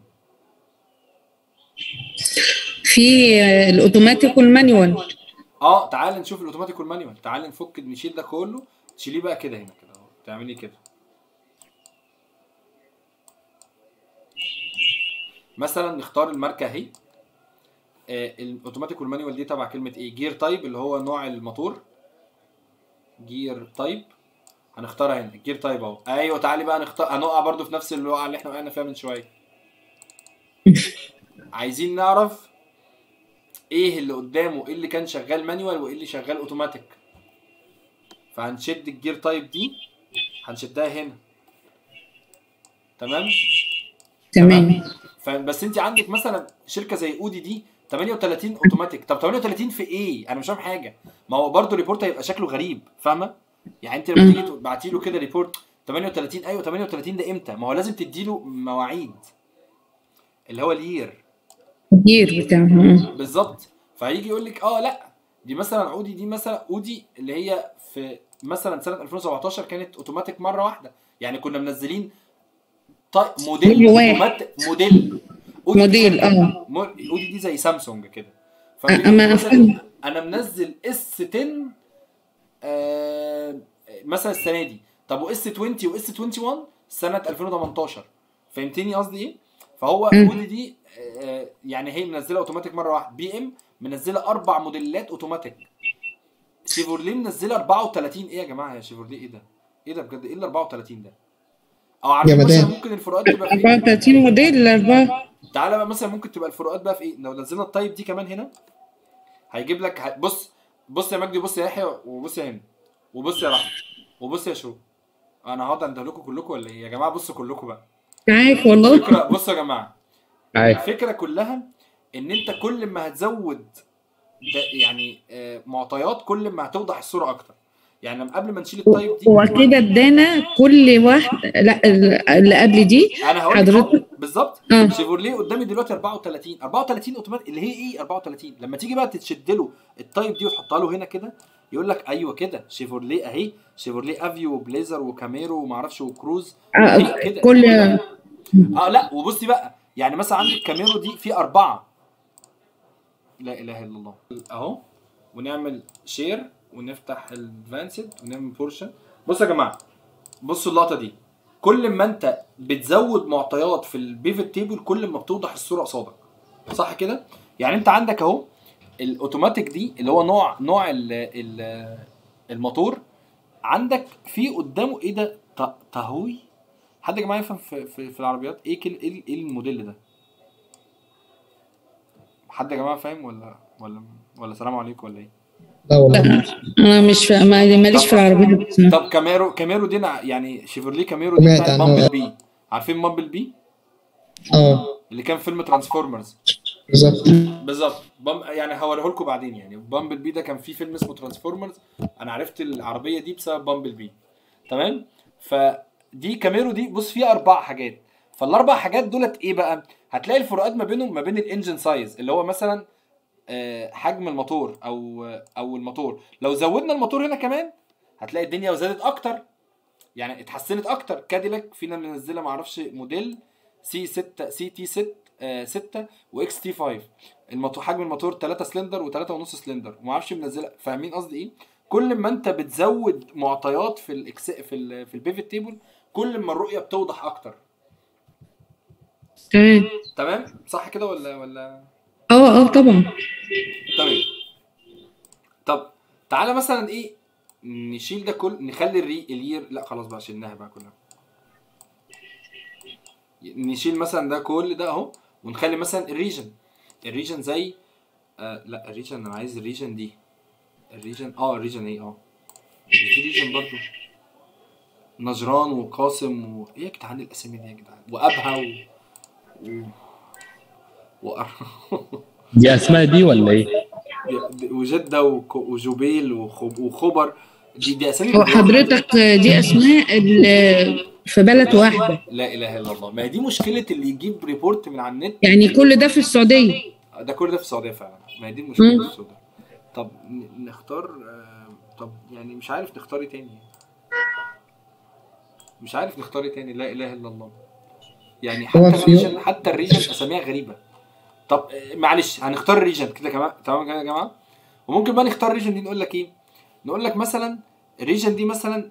في الاوتوماتيك والمانيوال. اه تعال نشوف الاوتوماتيك والمانيوال. تعال نفك نشيل ده كله، تشيليه بقى كده هنا كده اهو، تعملي كده مثلا. نختار الماركه اهي. آه الاوتوماتيك والمانيوال دي تبع كلمه ايه؟ جير تايب اللي هو نوع الموتور. جير تايب هنختارها هنا. الجير تايب اهو. ايوه تعالي بقى نختار. هنقع برضو في نفس الوقعه اللي احنا وقعنا فيها من شويه. عايزين نعرف ايه اللي قدامه، ايه اللي كان شغال مانيوال وايه اللي شغال اوتوماتيك. فهنشد الجير تايب دي، هنشدها هنا. تمام تمام. فبس انت عندك مثلا شركه زي اودي دي تمانية وتلاتين اوتوماتيك. طب تمانية وتلاتين في ايه؟ انا مش فاهم حاجه. ما هو برضو ريبورت هيبقى شكله غريب، فاهمه؟ يعني انت لما تيجي تبعتي له كده ريبورت تمانية وتلاتين، ايوه تمانية وتلاتين ده امتى؟ ما هو لازم تدي له مواعيد اللي هو الير كتير بتاع بالظبط. فهيجي يقول لك اه لا دي مثلا اودي دي مثلا اودي اللي هي في مثلا سنه ألفين وسبعتاشر كانت اوتوماتيك مره واحده، يعني كنا منزلين طيب موديل اوتوماتيك موديل اودي موديل اه اودي دي زي سامسونج كده. اما مثلا انا منزل اس عشرة آه مثلا السنه دي، طب واس عشرين واس واحد وعشرين سنه ألفين وتمنتاشر، فهمتني قصدي ايه؟ فهو اودي دي آه يعني هي منزله اوتوماتيك مره واحده. بي ام منزله اربع موديلات اوتوماتيك. شيفورليه منزله أربعة وتلاتين. ايه يا جماعه يا شيفورليه ايه ده؟ ايه ده بجد؟ ايه ال أربعة وتلاتين ده؟ او عارفين مثلا ممكن الفروقات تبقى في ايه؟ أربعة وتلاتين موديل أربعة. تعالى بقى مثلا ممكن تبقى الفروقات بقى في ايه؟ لو نزلنا التايب دي كمان هنا هيجيب لك ه... بص بص يا مجدي، بص يا يحيى، وبص يا هند، وبص يا رحمه، وبص يا شو. انا هقعد انده لكم كلكم ولا ايه يا جماعه؟ بصوا كلكم بقى. معاك والله. الفكره بصوا يا جماعه، معاك. الفكره كلها ان انت كل ما هتزود يعني آه معطيات كل ما هتوضح الصوره اكتر. يعني لما قبل ما نشيل التايب دي هو كده ادانا كل واحد. لا اللي قبل دي انا هقول حضرتك بالظبط. اه شيفورليه قدامي دلوقتي أربعة وتلاتين أربعة وتلاتين اوتوماتيك اللي هي ايه أربعة وتلاتين. لما تيجي بقى تشد له التايب دي وتحطها له هنا كده يقول لك ايوه كده شيفورليه اهي، شيفورليه افيو وبليزر وكاميرو وما اعرفش وكروز آه، كده كل اه لا وبصي بقى يعني مثلا عندك كاميرو دي في اربعه. لا اله الا الله اهو. ونعمل شير ونفتح الادفانسد ونعمل بورشن. بصوا يا جماعه، بصوا اللقطه دي، كل ما انت بتزود معطيات في البيفت تيبل كل ما بتوضح الصوره قصادك، صح كده؟ يعني انت عندك اهو الاوتوماتيك دي اللي هو نوع نوع ال ال الموتور عندك في قدامه ايه ده؟ تهوي. حد يا جماعه يفهم في, في, في العربيات ايه كل ايه, ايه الموديل ده؟ حد يا جماعه فاهم ولا ولا ولا سلام عليكم ولا ايه؟ لا والله انا مش فاهم، ماليش في العربيات. طب كاميرو كاميرو دي يعني شيفرليه كاميرو دي بتاعت بامبل بي. عارفين بامبل بي؟ اه اللي كان فيلم ترانسفورمرز. بالظبط بالظبط بام... يعني هوريه لكم بعدين. يعني بامبل بي ده كان في فيلم اسمه ترانسفورمرز. انا عرفت العربيه دي بسبب بامبل بي. تمام. فدي كاميرو دي بص فيها اربع حاجات. فالاربع حاجات دولت ايه بقى؟ هتلاقي الفروقات ما بينهم ما بين الانجن سايز اللي هو مثلا حجم الموتور او او الموتور. لو زودنا الموتور هنا كمان هتلاقي الدنيا زادت اكتر، يعني اتحسنت اكتر. كاديلاك فينا منزله ما اعرفش موديل سي ستة سي تي ستة واكس تي خمسة. الموتور حجم الموتور تلاتة سلندر و3 ونص سلندر وما اعرفش منزله. فاهمين قصدي ايه؟ كل ما انت بتزود معطيات في الاكس في ال في البيفت تيبل كل ما الرؤيه بتوضح اكتر. تمام تمام صح كده ولا ولا اه اه طبعا تمام. طب تعالى مثلا ايه نشيل ده كل نخلي الري الير لا خلاص بقى شلناها بقى كلها. نشيل مثلا ده كل ده اهو ونخلي مثلا الريجن الريجن زي آه لا الريجن انا عايز الريجن دي الريجن اه الريجن ايه اه دي ريجن برضو نجران وقاسم و... ايه يا جدعان الاسامي دي يا جدعان وابها و... و... و... دي اسماء دي ولا ايه؟ وجده وجوبيل وخبر. دي دي اسامي هو حضرتك دي اسماء في بلد واحده. لا اله الا الله. ما هي دي مشكله اللي يجيب ريبورت من على النت. يعني كل ده في السعوديه؟ ده كل ده في السعوديه فعلا. ما هي دي المشكله في السعوديه. طب نختار طب يعني مش عارف نختار ايه تاني. مش عارف نختار ايه تاني. لا اله الا الله. يعني حتى الريجن حتى الريجن اساميها غريبه. طب معلش هنختار الريجن كده كمان. تمام كده يا جماعه. وممكن بقى نختار الريجن دي نقول لك ايه؟ نقول لك مثلا الريجن دي مثلا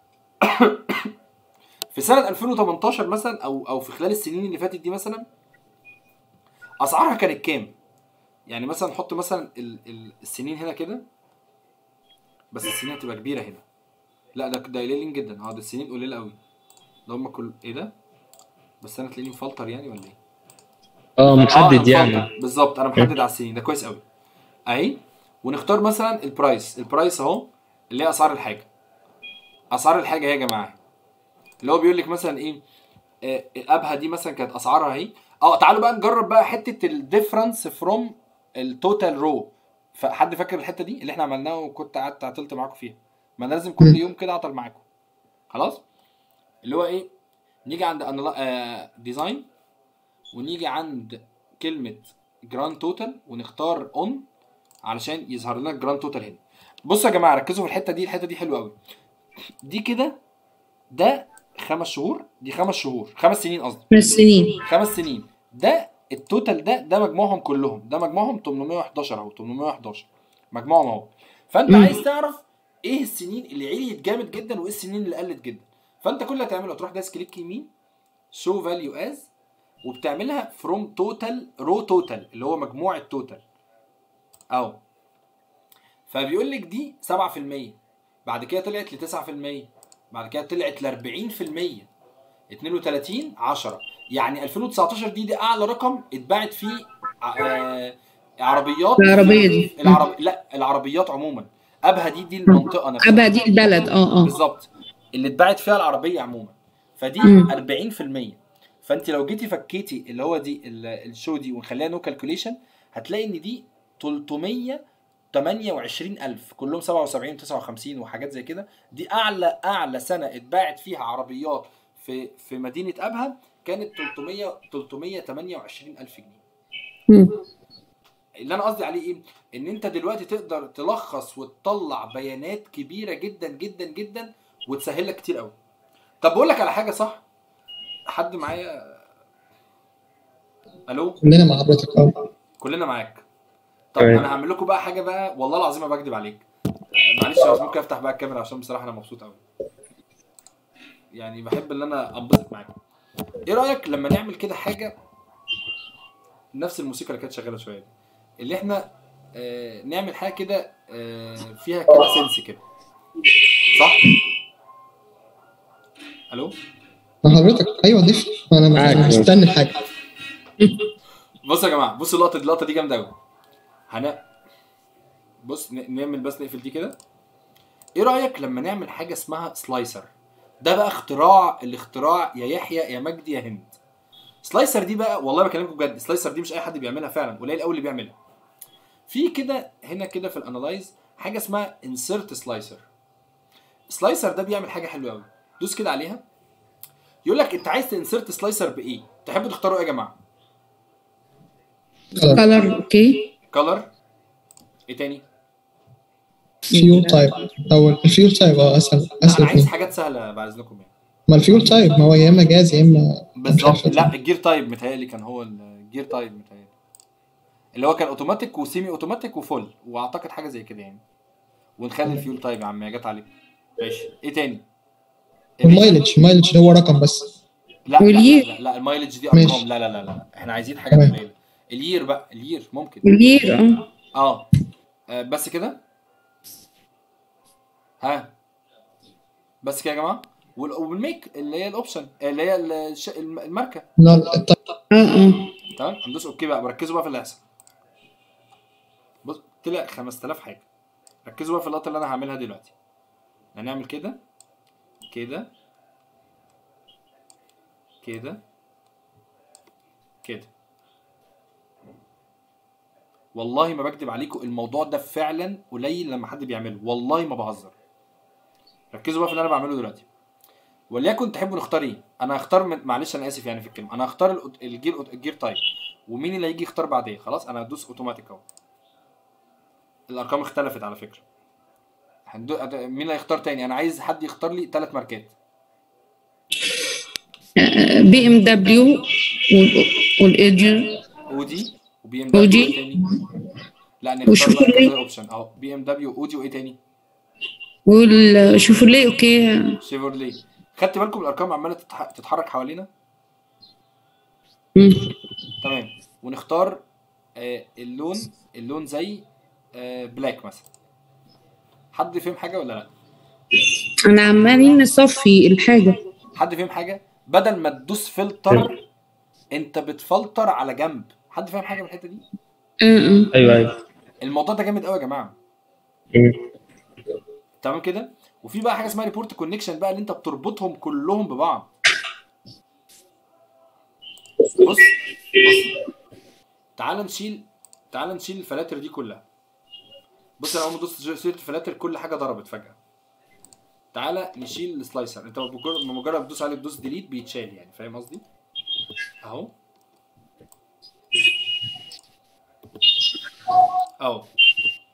في سنه ألفين وتمنتاشر مثلا او او في خلال السنين اللي فاتت دي مثلا اسعارها كانت كام؟ يعني مثلا نحط مثلا ال ال السنين هنا كده بس السنين هتبقى كبيره هنا. لا ده ده قليلين جدا. اه ده السنين قليله قوي. ده هم كل ايه ده؟ بس انا تلاقيني مفلتر يعني ولا ايه؟ اه محدد آه يعني بالظبط. انا محدد على السنين ده كويس قوي اهي. ونختار مثلا البرايس. البرايس اهو اللي هي اسعار الحاجه. اسعار الحاجه اهي يا جماعه اللي هو بيقول لك مثلا ايه آه الابها دي مثلا كانت اسعارها اهي. اه تعالوا بقى نجرب بقى حته الديفرنس فروم التوتال رو. فحد فاكر الحته دي اللي احنا عملناها وكنت قعدت عطلت معاكم فيها؟ ما انا لازم كل يوم كده اعطل معاكم. خلاص اللي هو ايه نيجي عند آه ديزاين ونيجي عند كلمه جراند توتال ونختار اون علشان يظهر لنا الجراند توتال هنا. بصوا يا جماعه ركزوا في الحته دي، الحته دي حلوه قوي. دي كده ده خمس شهور، دي خمس شهور، خمس سنين قصدي. خمس سنين. خمس سنين ده التوتال ده ده مجموعهم كلهم، ده مجموعهم ثمانمائة وأحد عشر اهو، ثمانمائة وأحد عشر مجموعهم اهو. فانت مم. عايز تعرف ايه السنين اللي عليت جامد جدا وايه السنين اللي قلت جدا. فانت كل اللي هتعمله تروح دايس كليك يمين شو فاليو از، وبتعملها فروم توتال رو توتال اللي هو مجموع التوتال اهو. فبيقول لك دي سبعة في المية، بعد كده طلعت ل تسعة في المية، بعد كده طلعت ل أربعين في المية، اتنين وتلاتين، عشرة. يعني ألفين وتسعتاشر دي دي اعلى رقم اتباعت فيه آه عربيات. العربية دي. العرب لا العربيات عموما. ابها دي دي المنطقه نفسها. ابها دي البلد. اه اه بالظبط اللي اتباعت فيها العربيه عموما. فدي مم. أربعين في المية. فانت لو جيتي فكيتي اللي هو دي الشو دي ونخليها نو كالكوليشن، هتلاقي ان دي تلتمية وتمنية وعشرين ألف كلهم سبعة وسبعين وتسعة وخمسين وحاجات زي كده. دي اعلى اعلى سنه اتباعت فيها عربيات في في مدينه ابها كانت تلتمية تلتمية وتمنية وعشرين ألف جنيه. مم. اللي انا قصدي عليه ايه؟ ان انت دلوقتي تقدر تلخص وتطلع بيانات كبيره جدا جدا جدا وتسهل لك كتير قوي. طب بقول لك على حاجه، صح؟ حد معايا؟ الو؟ كلنا مع حضرتك اه. كلنا معاك. طب تمام. انا هعمل لكم بقى حاجه بقى، والله العظيم ما بكذب عليك. معلش يا ممكن افتح بقى الكاميرا عشان بصراحه انا مبسوط قوي. يعني بحب ان انا انبسط معاكم. ايه رايك لما نعمل كده حاجه نفس الموسيقى اللي كانت شغاله شويه دي، اللي احنا آه نعمل حاجه كده آه فيها كده سنس كده، صح؟ الو؟ مع حضرتك ايوه ضيف، انا معاك. مستني الحاجه. بصوا يا جماعه، بصوا اللقطه دي، اللقطه دي جامده قوي. هن بص ن- نعمل بس نقفل دي كده. ايه رايك لما نعمل حاجه اسمها سلايسر؟ ده بقى اختراع الاختراع يا يحيى يا مجدي يا هند. سلايسر دي بقى والله بكلمكم بجد، سلايسر دي مش اي حد بيعملها فعلا، قليل قوي اللي بيعملها. في كده هنا كده في الانالايز حاجه اسمها انسرت سلايسر. سلايسر ده بيعمل حاجه حلوه قوي، دوس كده عليها. يقول لك انت عايز تنسرت سلايسر بايه؟ تحبوا تختاروا ايه يا جماعه؟ كلر. اوكي. كلر. ايه تاني؟ فيول تايب او الفيول تايب اه اسهل لا اسهل انا عايز اتنين. حاجات سهله بعد اذنكم يعني. ما الفيول تايب ما هو يا اما جاز يا اما بالظبط. لا الجير تايب متهيألي كان هو الجير تايب متهيألي اللي هو كان اوتوماتيك وسيمي اوتوماتيك وفول، واعتقد حاجه زي كده يعني. ونخلي الفيول تايب يا عم، يا جت عليك. ماشي. ايه تاني؟ المايلج المايلج ده هو رقم بس. لا لا والير. لا, لا المايلج دي ماشي. ارقام. لا لا لا لا احنا عايزين حاجات تمام. قليله. الير بقى، الير ممكن. والير. اه اه آه، بس كده. ها بس كده يا جماعه. وال- والميك اللي هي الاوبشن اللي هي الش- الم- الماركه. لا التايب اه اه تمام. هندوس اوكي بقى، وركزوا بقى في اللي هيحصل. بص طلع خمسة آلاف حاجه. ركزوا بقى في اللقطه اللي انا هعملها دلوقتي. هنعمل كده كده كده كده. والله ما بكدب عليكم، الموضوع ده فعلا قليل لما حد بيعمله، والله ما بهزر. ركزوا بقى في اللي انا بعمله دلوقتي. وليكن تحبوا نختار ايه؟ انا هختار من... معلش انا اسف يعني في الكلمه، انا هختار الأوت- الجير الجير تايب. ومين اللي هيجي يختار بعدين؟ خلاص انا هدوس اوتوماتيك اهو. الارقام اختلفت على فكره. هندو... مين اللي هيختار تاني؟ انا عايز حد يختار لي ثلاث ماركات. بي ام دبليو والايديو اودي وبي ام دبليو. أودي. ايه تاني؟ لا نختار بقى وشيفروليه. كذا اوبشن اهو. بي ام دبليو، اودي، وايه تاني؟ والشيفروليه. اوكي. شيفروليه. خدت بالكم الارقام عماله تتح... تتحرك حوالينا؟ مم. تمام. ونختار آه اللون اللون زي آه بلاك مثلا. حد فهم حاجه ولا لا؟ انا عمالين نصفي الحاجه. حد فهم حاجه؟ بدل ما تدوس فلتر انت بتفلتر على جنب. حد فاهم حاجه من الحته دي؟ اه اه ايوه ايوه. الموضوع ده جامد قوي يا جماعه. مم. تمام كده. وفي بقى حاجه اسمها ريبورت كونكشن بقى، اللي انت بتربطهم كلهم ببعض. بص بص تعال نشيل تعال نشيل الفلاتر دي كلها. بص انا اول ما دوست شلت الفلاتر كل حاجه ضربت فجاه. تعالى نشيل السلايسر. انت بمجرد مجرد بتدوس عليه بتدوس ديليت بيتشال يعني، فاهم قصدي؟ اهو اهو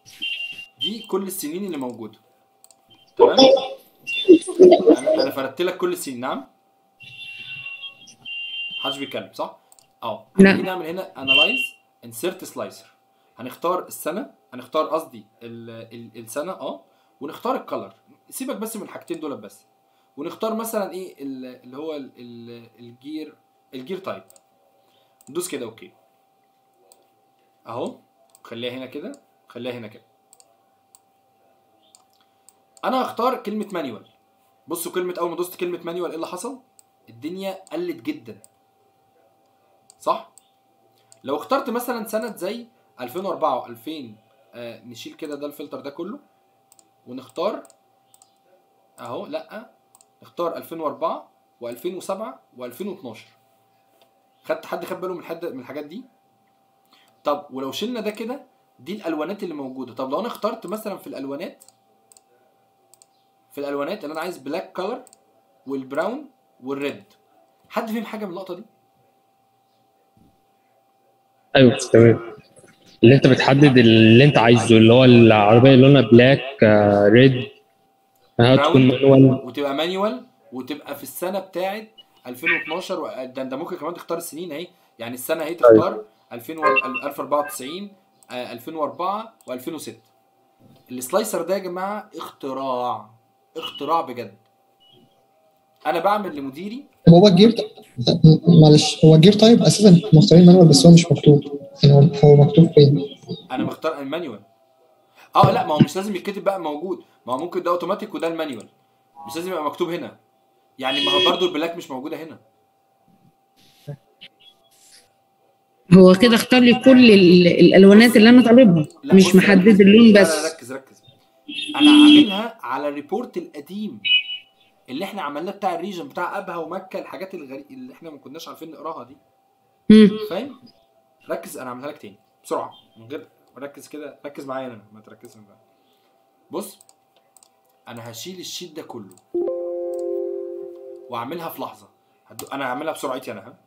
دي كل السنين اللي موجوده. تمام؟ انا انا فردت لك كل السنين. نعم؟ محدش بيتكلم صح؟ اه لا. هنيجي نعمل هنا انالايز انسيرت سلايسر. هنختار السنه، هنختار قصدي السنه اه ونختار الكلر. سيبك بس من الحاجتين دول بس. ونختار مثلا ايه اللي هو ال ال الجير الجير تايب. ندوس كده اوكي اهو. خليها هنا كده، خليها هنا كده. انا هختار كلمه مانيوال. بصوا كلمه اول ما دوست كلمه مانيوال ايه اللي حصل؟ الدنيا قلت جدا صح؟ لو اخترت مثلا سنه زي ألفين وأربعة و2000 آه نشيل كده ده الفلتر ده كله ونختار اهو. لا نختار ألفين وأربعة و2007 و2012. خدت حد خد باله من حد من الحاجات دي؟ طب ولو شلنا ده كده دي الالوانات اللي موجوده. طب لو انا اخترت مثلا في الالوانات في الالوانات اللي انا عايز بلاك كلر والبراون والريد، حد فيهم حاجه من اللقطه دي؟ ايوه تمام. اللي انت بتحدد اللي انت عايزه، اللي هو العربيه لونها بلاك آه، ريد، هتكون مانوال وتبقى مانيوال وتبقى في السنه بتاعت ألفين واتناشر و... ده انت ممكن كمان تختار السنين اهي. يعني السنه اهي تختار ألفين و... ألف وأربعة وتسعين آه، ألفين وأربعة و2006. السلايسر ده يا جماعه اختراع اختراع بجد. انا بعمل لمديري. هو الجير معلش هو الجير تايب اساسا مختارين مانوال بس هو مش مكتوب. يعني هو مكتوب فين؟ انا مختار المانيوال. اه لا ما هو مش لازم يتكتب بقى موجود، ما هو ممكن ده اوتوماتيك وده المانيوال، مش لازم يبقى مكتوب هنا. يعني ما هو برضو البلاك مش موجوده هنا. هو كده اختار لي كل ال- الالوانات اللي انا طالبها، لا مش بص محدد ركز. اللون لا بس. لا ركز ركز. انا عاملها على الريبورت القديم اللي احنا عملناه بتاع الريجن بتاع ابها ومكه، الحاجات الغريبه اللي احنا ما كناش عارفين نقراها دي. مم. فاهم؟ ركز انا هعملها لك تاني بسرعه من غير ركز كده. ركز معايا انا ما تركزش معايا. بص انا هشيل الشيت ده كله واعملها في لحظه. هدو... انا هعملها بسرعتي انا. ها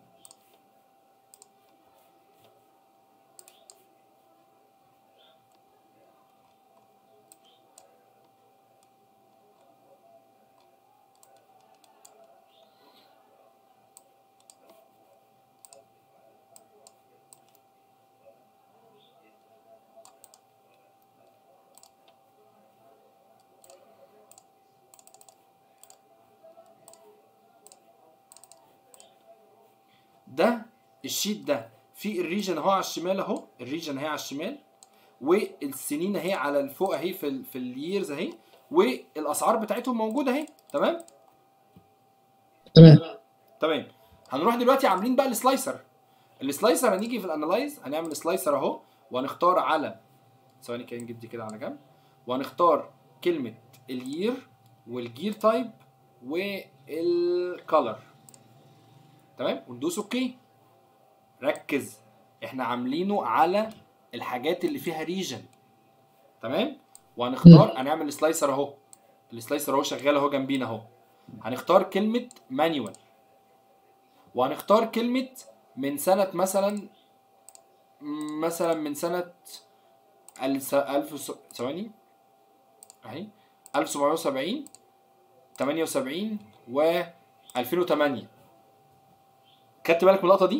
ده الشيت ده في الريجن اهو على الشمال اهو. الريجن اهي على الشمال والسنين اهي على الفوق اهي في ال في الييرز اهي، والاسعار بتاعتهم موجوده اهي. تمام تمام تمام. هنروح دلوقتي عاملين بقى السلايسر. السلايسر هنيجي في الانالايز هنعمل سلايسر اهو وهنختار على ثواني كده نجيب دي كده على جنب وهنختار كلمه اليير والجير تايب والكالر. تمام وندوس اوكي. ركز احنا عاملينه على الحاجات اللي فيها ريجن. تمام وهنختار هنعمل سلايسر اهو. السلايسر اهو شغال اهو جنبينا اهو. هنختار كلمه مانيوال وهنختار كلمه من سنه مثلا مثلا من سنه ألف ثواني اهي ألف وسبعمية وسبعين تمانية وسبعين و ألفين وتمانية. خدت بالك من اللقطه دي؟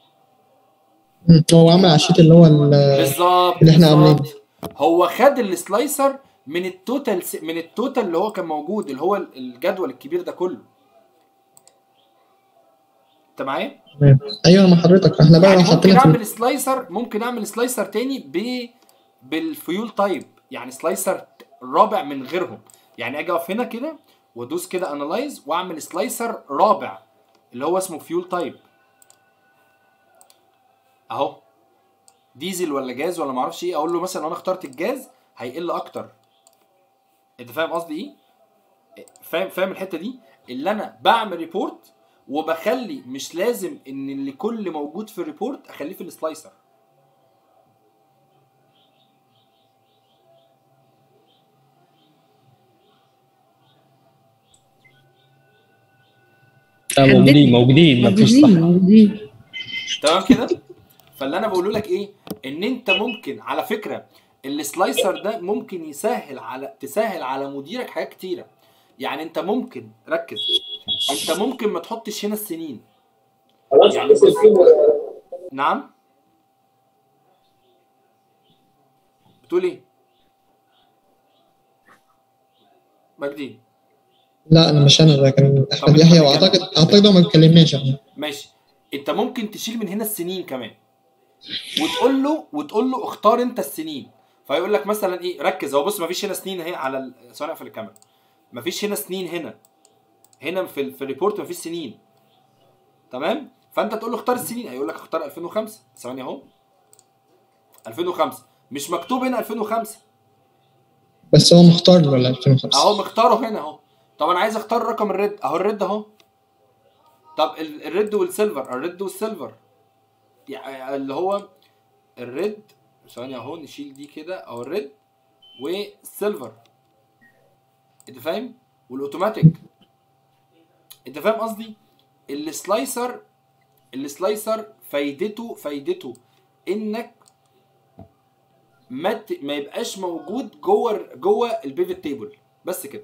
هو عمل على الشيت اللي هو بالظبط اللي احنا عاملينه. هو خد السلايسر من التوتال من التوتال اللي هو كان موجود اللي هو الجدول الكبير ده كله. انت معايا؟ ايوه مع حضرتك. احنا بقى يعني لو ممكن حطينا اعمل سلايسر ممكن اعمل سلايسر تاني ب بالفيول تايب. يعني سلايسر رابع من غيرهم. يعني اجي اقف هنا كده وادوس كده انالايز واعمل سلايسر رابع اللي هو اسمه فيول تايب اهو. ديزل ولا جاز ولا معرفش ايه. اقول له مثلا لو انا اخترت الجاز هيقل اكتر. انت فاهم قصدي ايه؟ فاهم فاهم الحته دي اللي انا بعمل ريبورت وبخلي مش لازم ان اللي كل موجود في الريبورت اخليه في السلايسر. موجودين موجودين مفيش صح. موجودين تمام كده. فاللي انا بقوله لك ايه ان انت ممكن على فكره السلايسر ده ممكن يسهل على تسهل على مديرك حاجات كتيره. يعني انت ممكن ركز، انت ممكن ما تحطش هنا السنين. يعني بص، نعم بتقول ايه مجدي؟ لا انا مش انا، ده كان طب احمد انت يحيى، بتتكلم. واعتقد اعتقد هو ما اتكلمناش عنه. ماشي، انت ممكن تشيل من هنا السنين كمان، وتقول له وتقول له اختار انت السنين. فيقول لك مثلا ايه، ركز اهو، بص مفيش هنا سنين اهي على ال- ثواني اقفل الكاميرا. مفيش هنا سنين، هنا هنا في ال- في الريبورت مفيش سنين، تمام؟ فانت تقول له اختار السنين، هيقول لك اختار ألفين وخمسة. ثواني اهو، ألفين وخمسة مش مكتوب هنا ألفين وخمسة، بس هو مختار له ولا ألفين وخمسة؟ اهو مختاره هنا اهو. طب انا عايز اختار رقم الريد، اهو الريد اهو. طب ال- الريد والسيلفر، الريد والسيلفر يعني اللي هو الريد، ثواني اهو نشيل دي كده، اهو الريد والسيلفر، انت فاهم؟ والاوتوماتيك، انت فاهم قصدي؟ السلايسر السلايسر فايدته فايدته انك ما ت... ما يبقاش موجود جوه جوه البيفت تيبل، بس كده.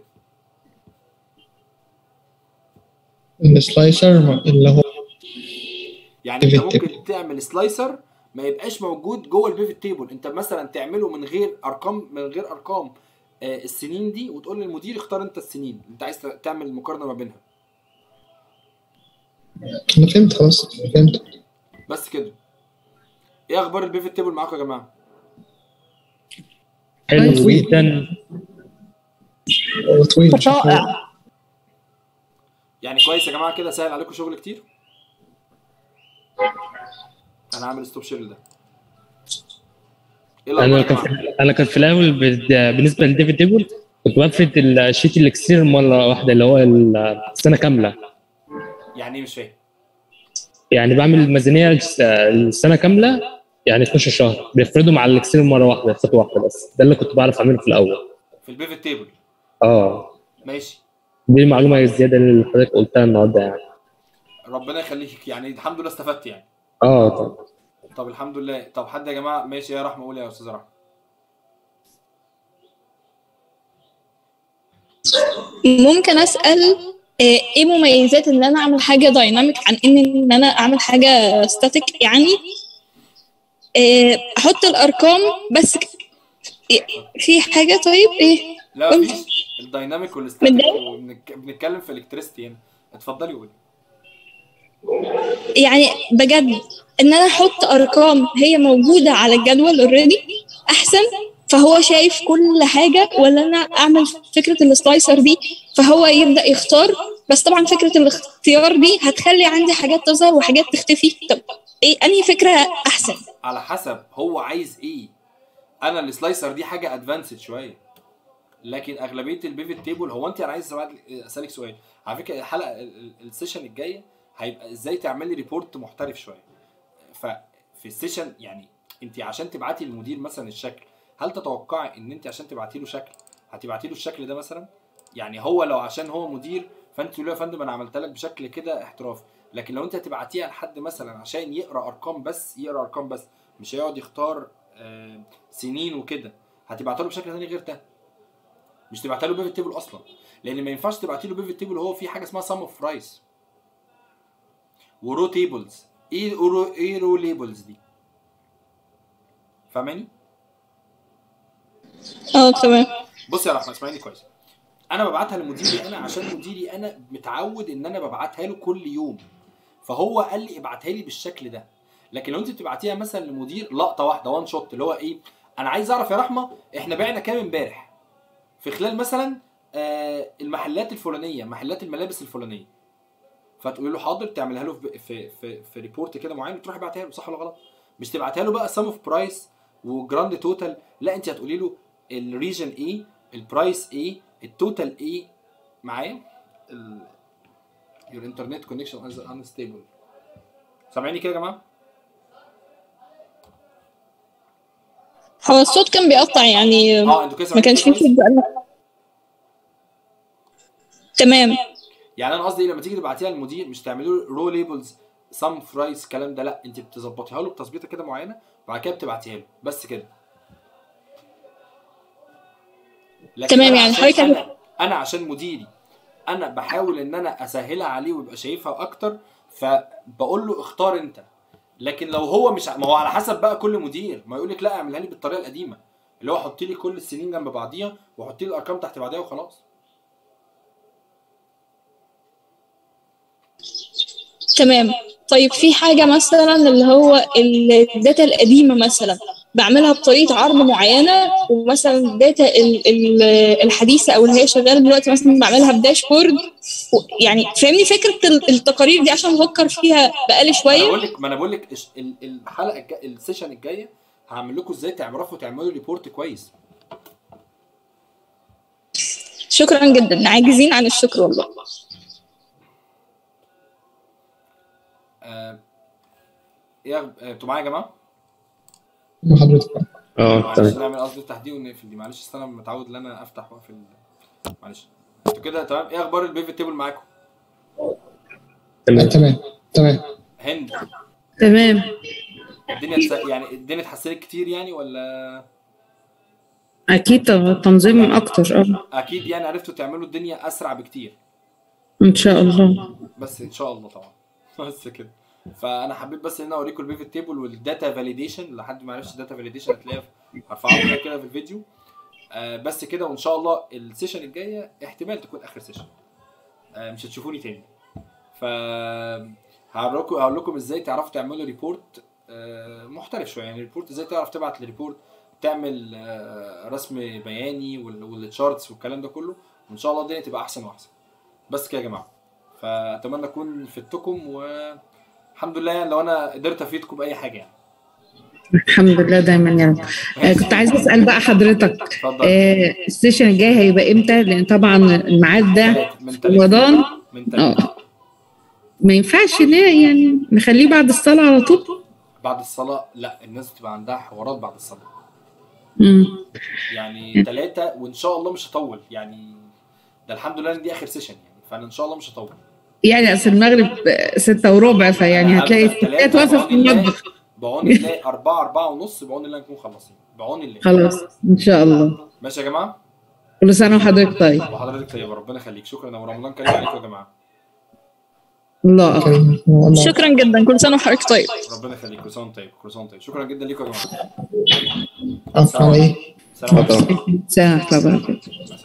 السلايسر اللي هو يعني انت pivot ممكن table. تعمل سلايسر ما يبقاش موجود جوه البيفت تيبل، انت مثلا تعمله من غير ارقام من غير ارقام آه السنين دي، وتقول للمدير اختار انت السنين اللي انت عايز تعمل مقارنه ما بينها. انا فهمت خلاص، فهمت. بس كده. ايه اخبار البيفت تيبل معاكم يا جماعه؟ حلو طويل. جدا. هو طويل مش طويل. رائع. يعني كويس يا جماعه كده، سهل عليكم شغل كتير. انا هعمل ستوب شير ده. ايه الاخبار انا يا كان جماعه؟ في- انا كان في الاول بال- بالنسبه للديفيد تيبل كنت بفرد الشيت الاكسير مره واحده اللي هو السنه كامله. يعني ايه مش فاهم؟ يعني بعمل الميزانيه الس- السنه كامله، يعني اتناشر شهر بيفردوا مع الاكسير مره واحده خطوه واحده بس. ده اللي كنت بعرف اعمله في الاول. في البيفت تيبل اه ماشي. دي معلومه زياده اللي حضرتك قلتها النهارده يعني. ربنا يخليك، يعني الحمد لله استفدت يعني. اه طبعا. طب الحمد لله. طب حد يا جماعه ماشي يا رحمه، قول يا استاذ رحمه. ممكن اسال آه، ايه مميزات ان انا اعمل حاجه دايناميك عن ان ان انا اعمل حاجه ستاتيك؟ يعني آه، احط الارقام بس ك- في حاجه. طيب ايه لا قول. مفيش، الدايناميك والستاتيك، متضايق؟ وبنتكلم في الكتريستي هنا. اتفضلي قولي. يعني بجد ان انا احط ارقام هي موجوده على الجدول اوريدي احسن، فهو شايف كل حاجه، ولا انا اعمل فكره السلايسر دي فهو يبدا يختار؟ بس طبعا فكره الاختيار دي هتخلي عندي حاجات تظهر وحاجات تختفي. طب ايه انهي فكره احسن؟ على حسب هو عايز ايه. انا السلايسر دي حاجه ادفانسد شويه، لكن اغلبيه البيفت تيبل هو انت، انا عايز اسالك سؤال على فكره. الحلقه ال- ال- السيشن الجايه هيبقى ازاي تعملي ريبورت محترف شويه. ففي السيشن يعني انت عشان تبعتي للمدير مثلا الشكل، هل تتوقعي ان انت عشان تبعتي له شكل هتبعتي له الشكل ده مثلا؟ يعني هو لو عشان هو مدير فانت تقول له يا فندم انا عملت لك بشكل كده احترافي، لكن لو انت هتبعتيها لحد مثلا عشان يقرا ارقام بس، يقرا ارقام بس مش هيقعد يختار آه سنين وكده، هتبعتها له بشكل ثاني غير ده. مش تبعتها له بيفت تيبل اصلا، لان ما ينفعش تبعتي له بيفت تيبل هو في حاجه اسمها سم اوف برايس ورو تيبلز. ايه رو ايه رو ليبلز دي؟ فاهماني؟ اه تمام. بص يا رحمه اسمعيني كويس. انا ببعتها لمديري انا عشان مديري انا متعود ان انا ببعتها له كل يوم، فهو قال لي ابعتها لي بالشكل ده. لكن لو انت بتبعتيها مثلا لمدير لقطه واحده وان شوت، اللي هو ايه، انا عايز اعرف يا رحمه احنا بعنا كام امبارح في خلال مثلا آه المحلات الفلانيه، محلات الملابس الفلانيه، فتقولي له حاضر، تعملها له في في في, في ريبورت كده معين وتروحي بعتها له. صح ولا غلط؟ مش تبعتها له بقى سم اوف برايس وجراند توتال، لا انت هتقولي له الريجن ايه، البرايس ايه، التوتال ايه. معايا؟ your internet connection is unstable. سامعيني كده يا جماعه؟ هو الصوت كان بيقطع يعني، اه انتوا كده ما سامعيني كانش كده فيه كويس؟ صوت بقى. تمام. يعني انا قصدي ايه، لما تيجي تبعتيها للمدير مش تعملوا له رو ليبلز سم فرايز الكلام ده، لا انت بتظبطيها له بتظبيطه كده معينه وبعد كده بتبعتيها له بس كده. لكن تمام، أنا يعني عشان حضرتك هت- انا انا عشان مديري انا بحاول ان انا اسهلها عليه ويبقى شايفها اكتر، فبقول له اختار انت. لكن لو هو مش ع- ما هو على حسب بقى كل مدير، ما يقول لك لا اعملها لي بالطريقه القديمه اللي هو حط لي كل السنين جنب بعضيها وحط لي الارقام تحت بعضيها وخلاص. تمام. طيب في حاجة مثلا اللي هو الداتا القديمة مثلا بعملها بطريقة عرض معينة، ومثلا الداتا ال- ال- الحديثة أو اللي هي شغالة دلوقتي مثلا بعملها بداشبورد. و- يعني فاهمني فكرة ال- التقارير دي عشان بفكر فيها بقالي ما انا شوية. بقول لك ما انا بقول لك إش- ال- الحلقه الجا... السيشن الجايه هعمل لكم ازاي تعرفوا تعملوا ريبورت كويس. شكرا جدا، عاجزين عن الشكر والله. آه، ايه أخ- آه، انتوا معايا يا جماعه؟ مع حضرتك. اه معلش تمام. نعمل قصدي تحديد ونقفل دي، معلش أصل انا متعود ان انا افتح واقفل. معلش انتوا كده تمام؟ ايه اخبار البيفت تيبل معاكم؟ تمام. تمام تمام. هند تمام. الدنيا تس... يعني الدنيا اتحسنت كتير يعني ولا؟ اكيد تنظيم اكتر. اه اكيد يعني عرفتوا تعملوا الدنيا اسرع بكتير. ان شاء الله. بس ان شاء الله طبعا. بس كده. فانا حبيت بس ان انا اوريكم البيفت تيبل والداتا فاليديشن. لحد ما عرفش الداتا فاليديشن هتلاقيها هرفعها لكم كده في الفيديو. آه بس كده، وان شاء الله السيشن الجايه احتمال تكون اخر سيشن. آه مش هتشوفوني تاني. ف هوريكم هقول لكم ازاي تعرفوا تعملوا ريبورت آه محترف شويه. يعني ريبورت ازاي تعرف تبعت للريبورت، تعمل آه رسم بياني والتشارتس والكلام ده كله. وان شاء الله الدنيا تبقى احسن واحسن. بس كده يا جماعه، فاتمنى اكون فدتكم، والحمد لله يعني لو انا قدرت افيدكم باي حاجه يعني. الحمد لله دايما يا رب. آه كنت عايزه اسال بقى حضرتك، اتفضل. آه السيشن الجاي هيبقى امتى؟ لان طبعا الميعاد ده من في تلاتة رمضان. من تلاتة اه ما ينفعش ليه يعني نخليه بعد الصلاه على طول؟ بعد الصلاه لا، الناس بتبقى عندها حوارات بعد الصلاه. امم يعني ثلاثة، وان شاء الله مش هطول يعني. ده الحمد لله ان دي اخر سيشن يعني، فانا ان شاء الله مش هطول. يعني اصل المغرب ستة وربع، فيعني أنا هتلاقي هبدأ الستات تلاتة واقفه في بعون الله. المطبخ. بعون الله أربعة أربعة ونص، بعون الله نكون خلصين بعون الله. خلاص ان شاء الله. ماشي يا جماعه. كل سنه وحضرتك طيب. وحضرتك طيب، ربنا يخليك. شكرا، ورمضان كريم عليكم يا جماعه. الله اكبر. كريم والله. شكرا جدا، كل سنة وحضرتك طيب. ربنا يخليك، كل سنه وانت طيب، كل سنه وانت طيب. شكرا جدا ليكم يا جماعه. عفوا على ايه؟ سلام عليكم. ساعه وبركاته.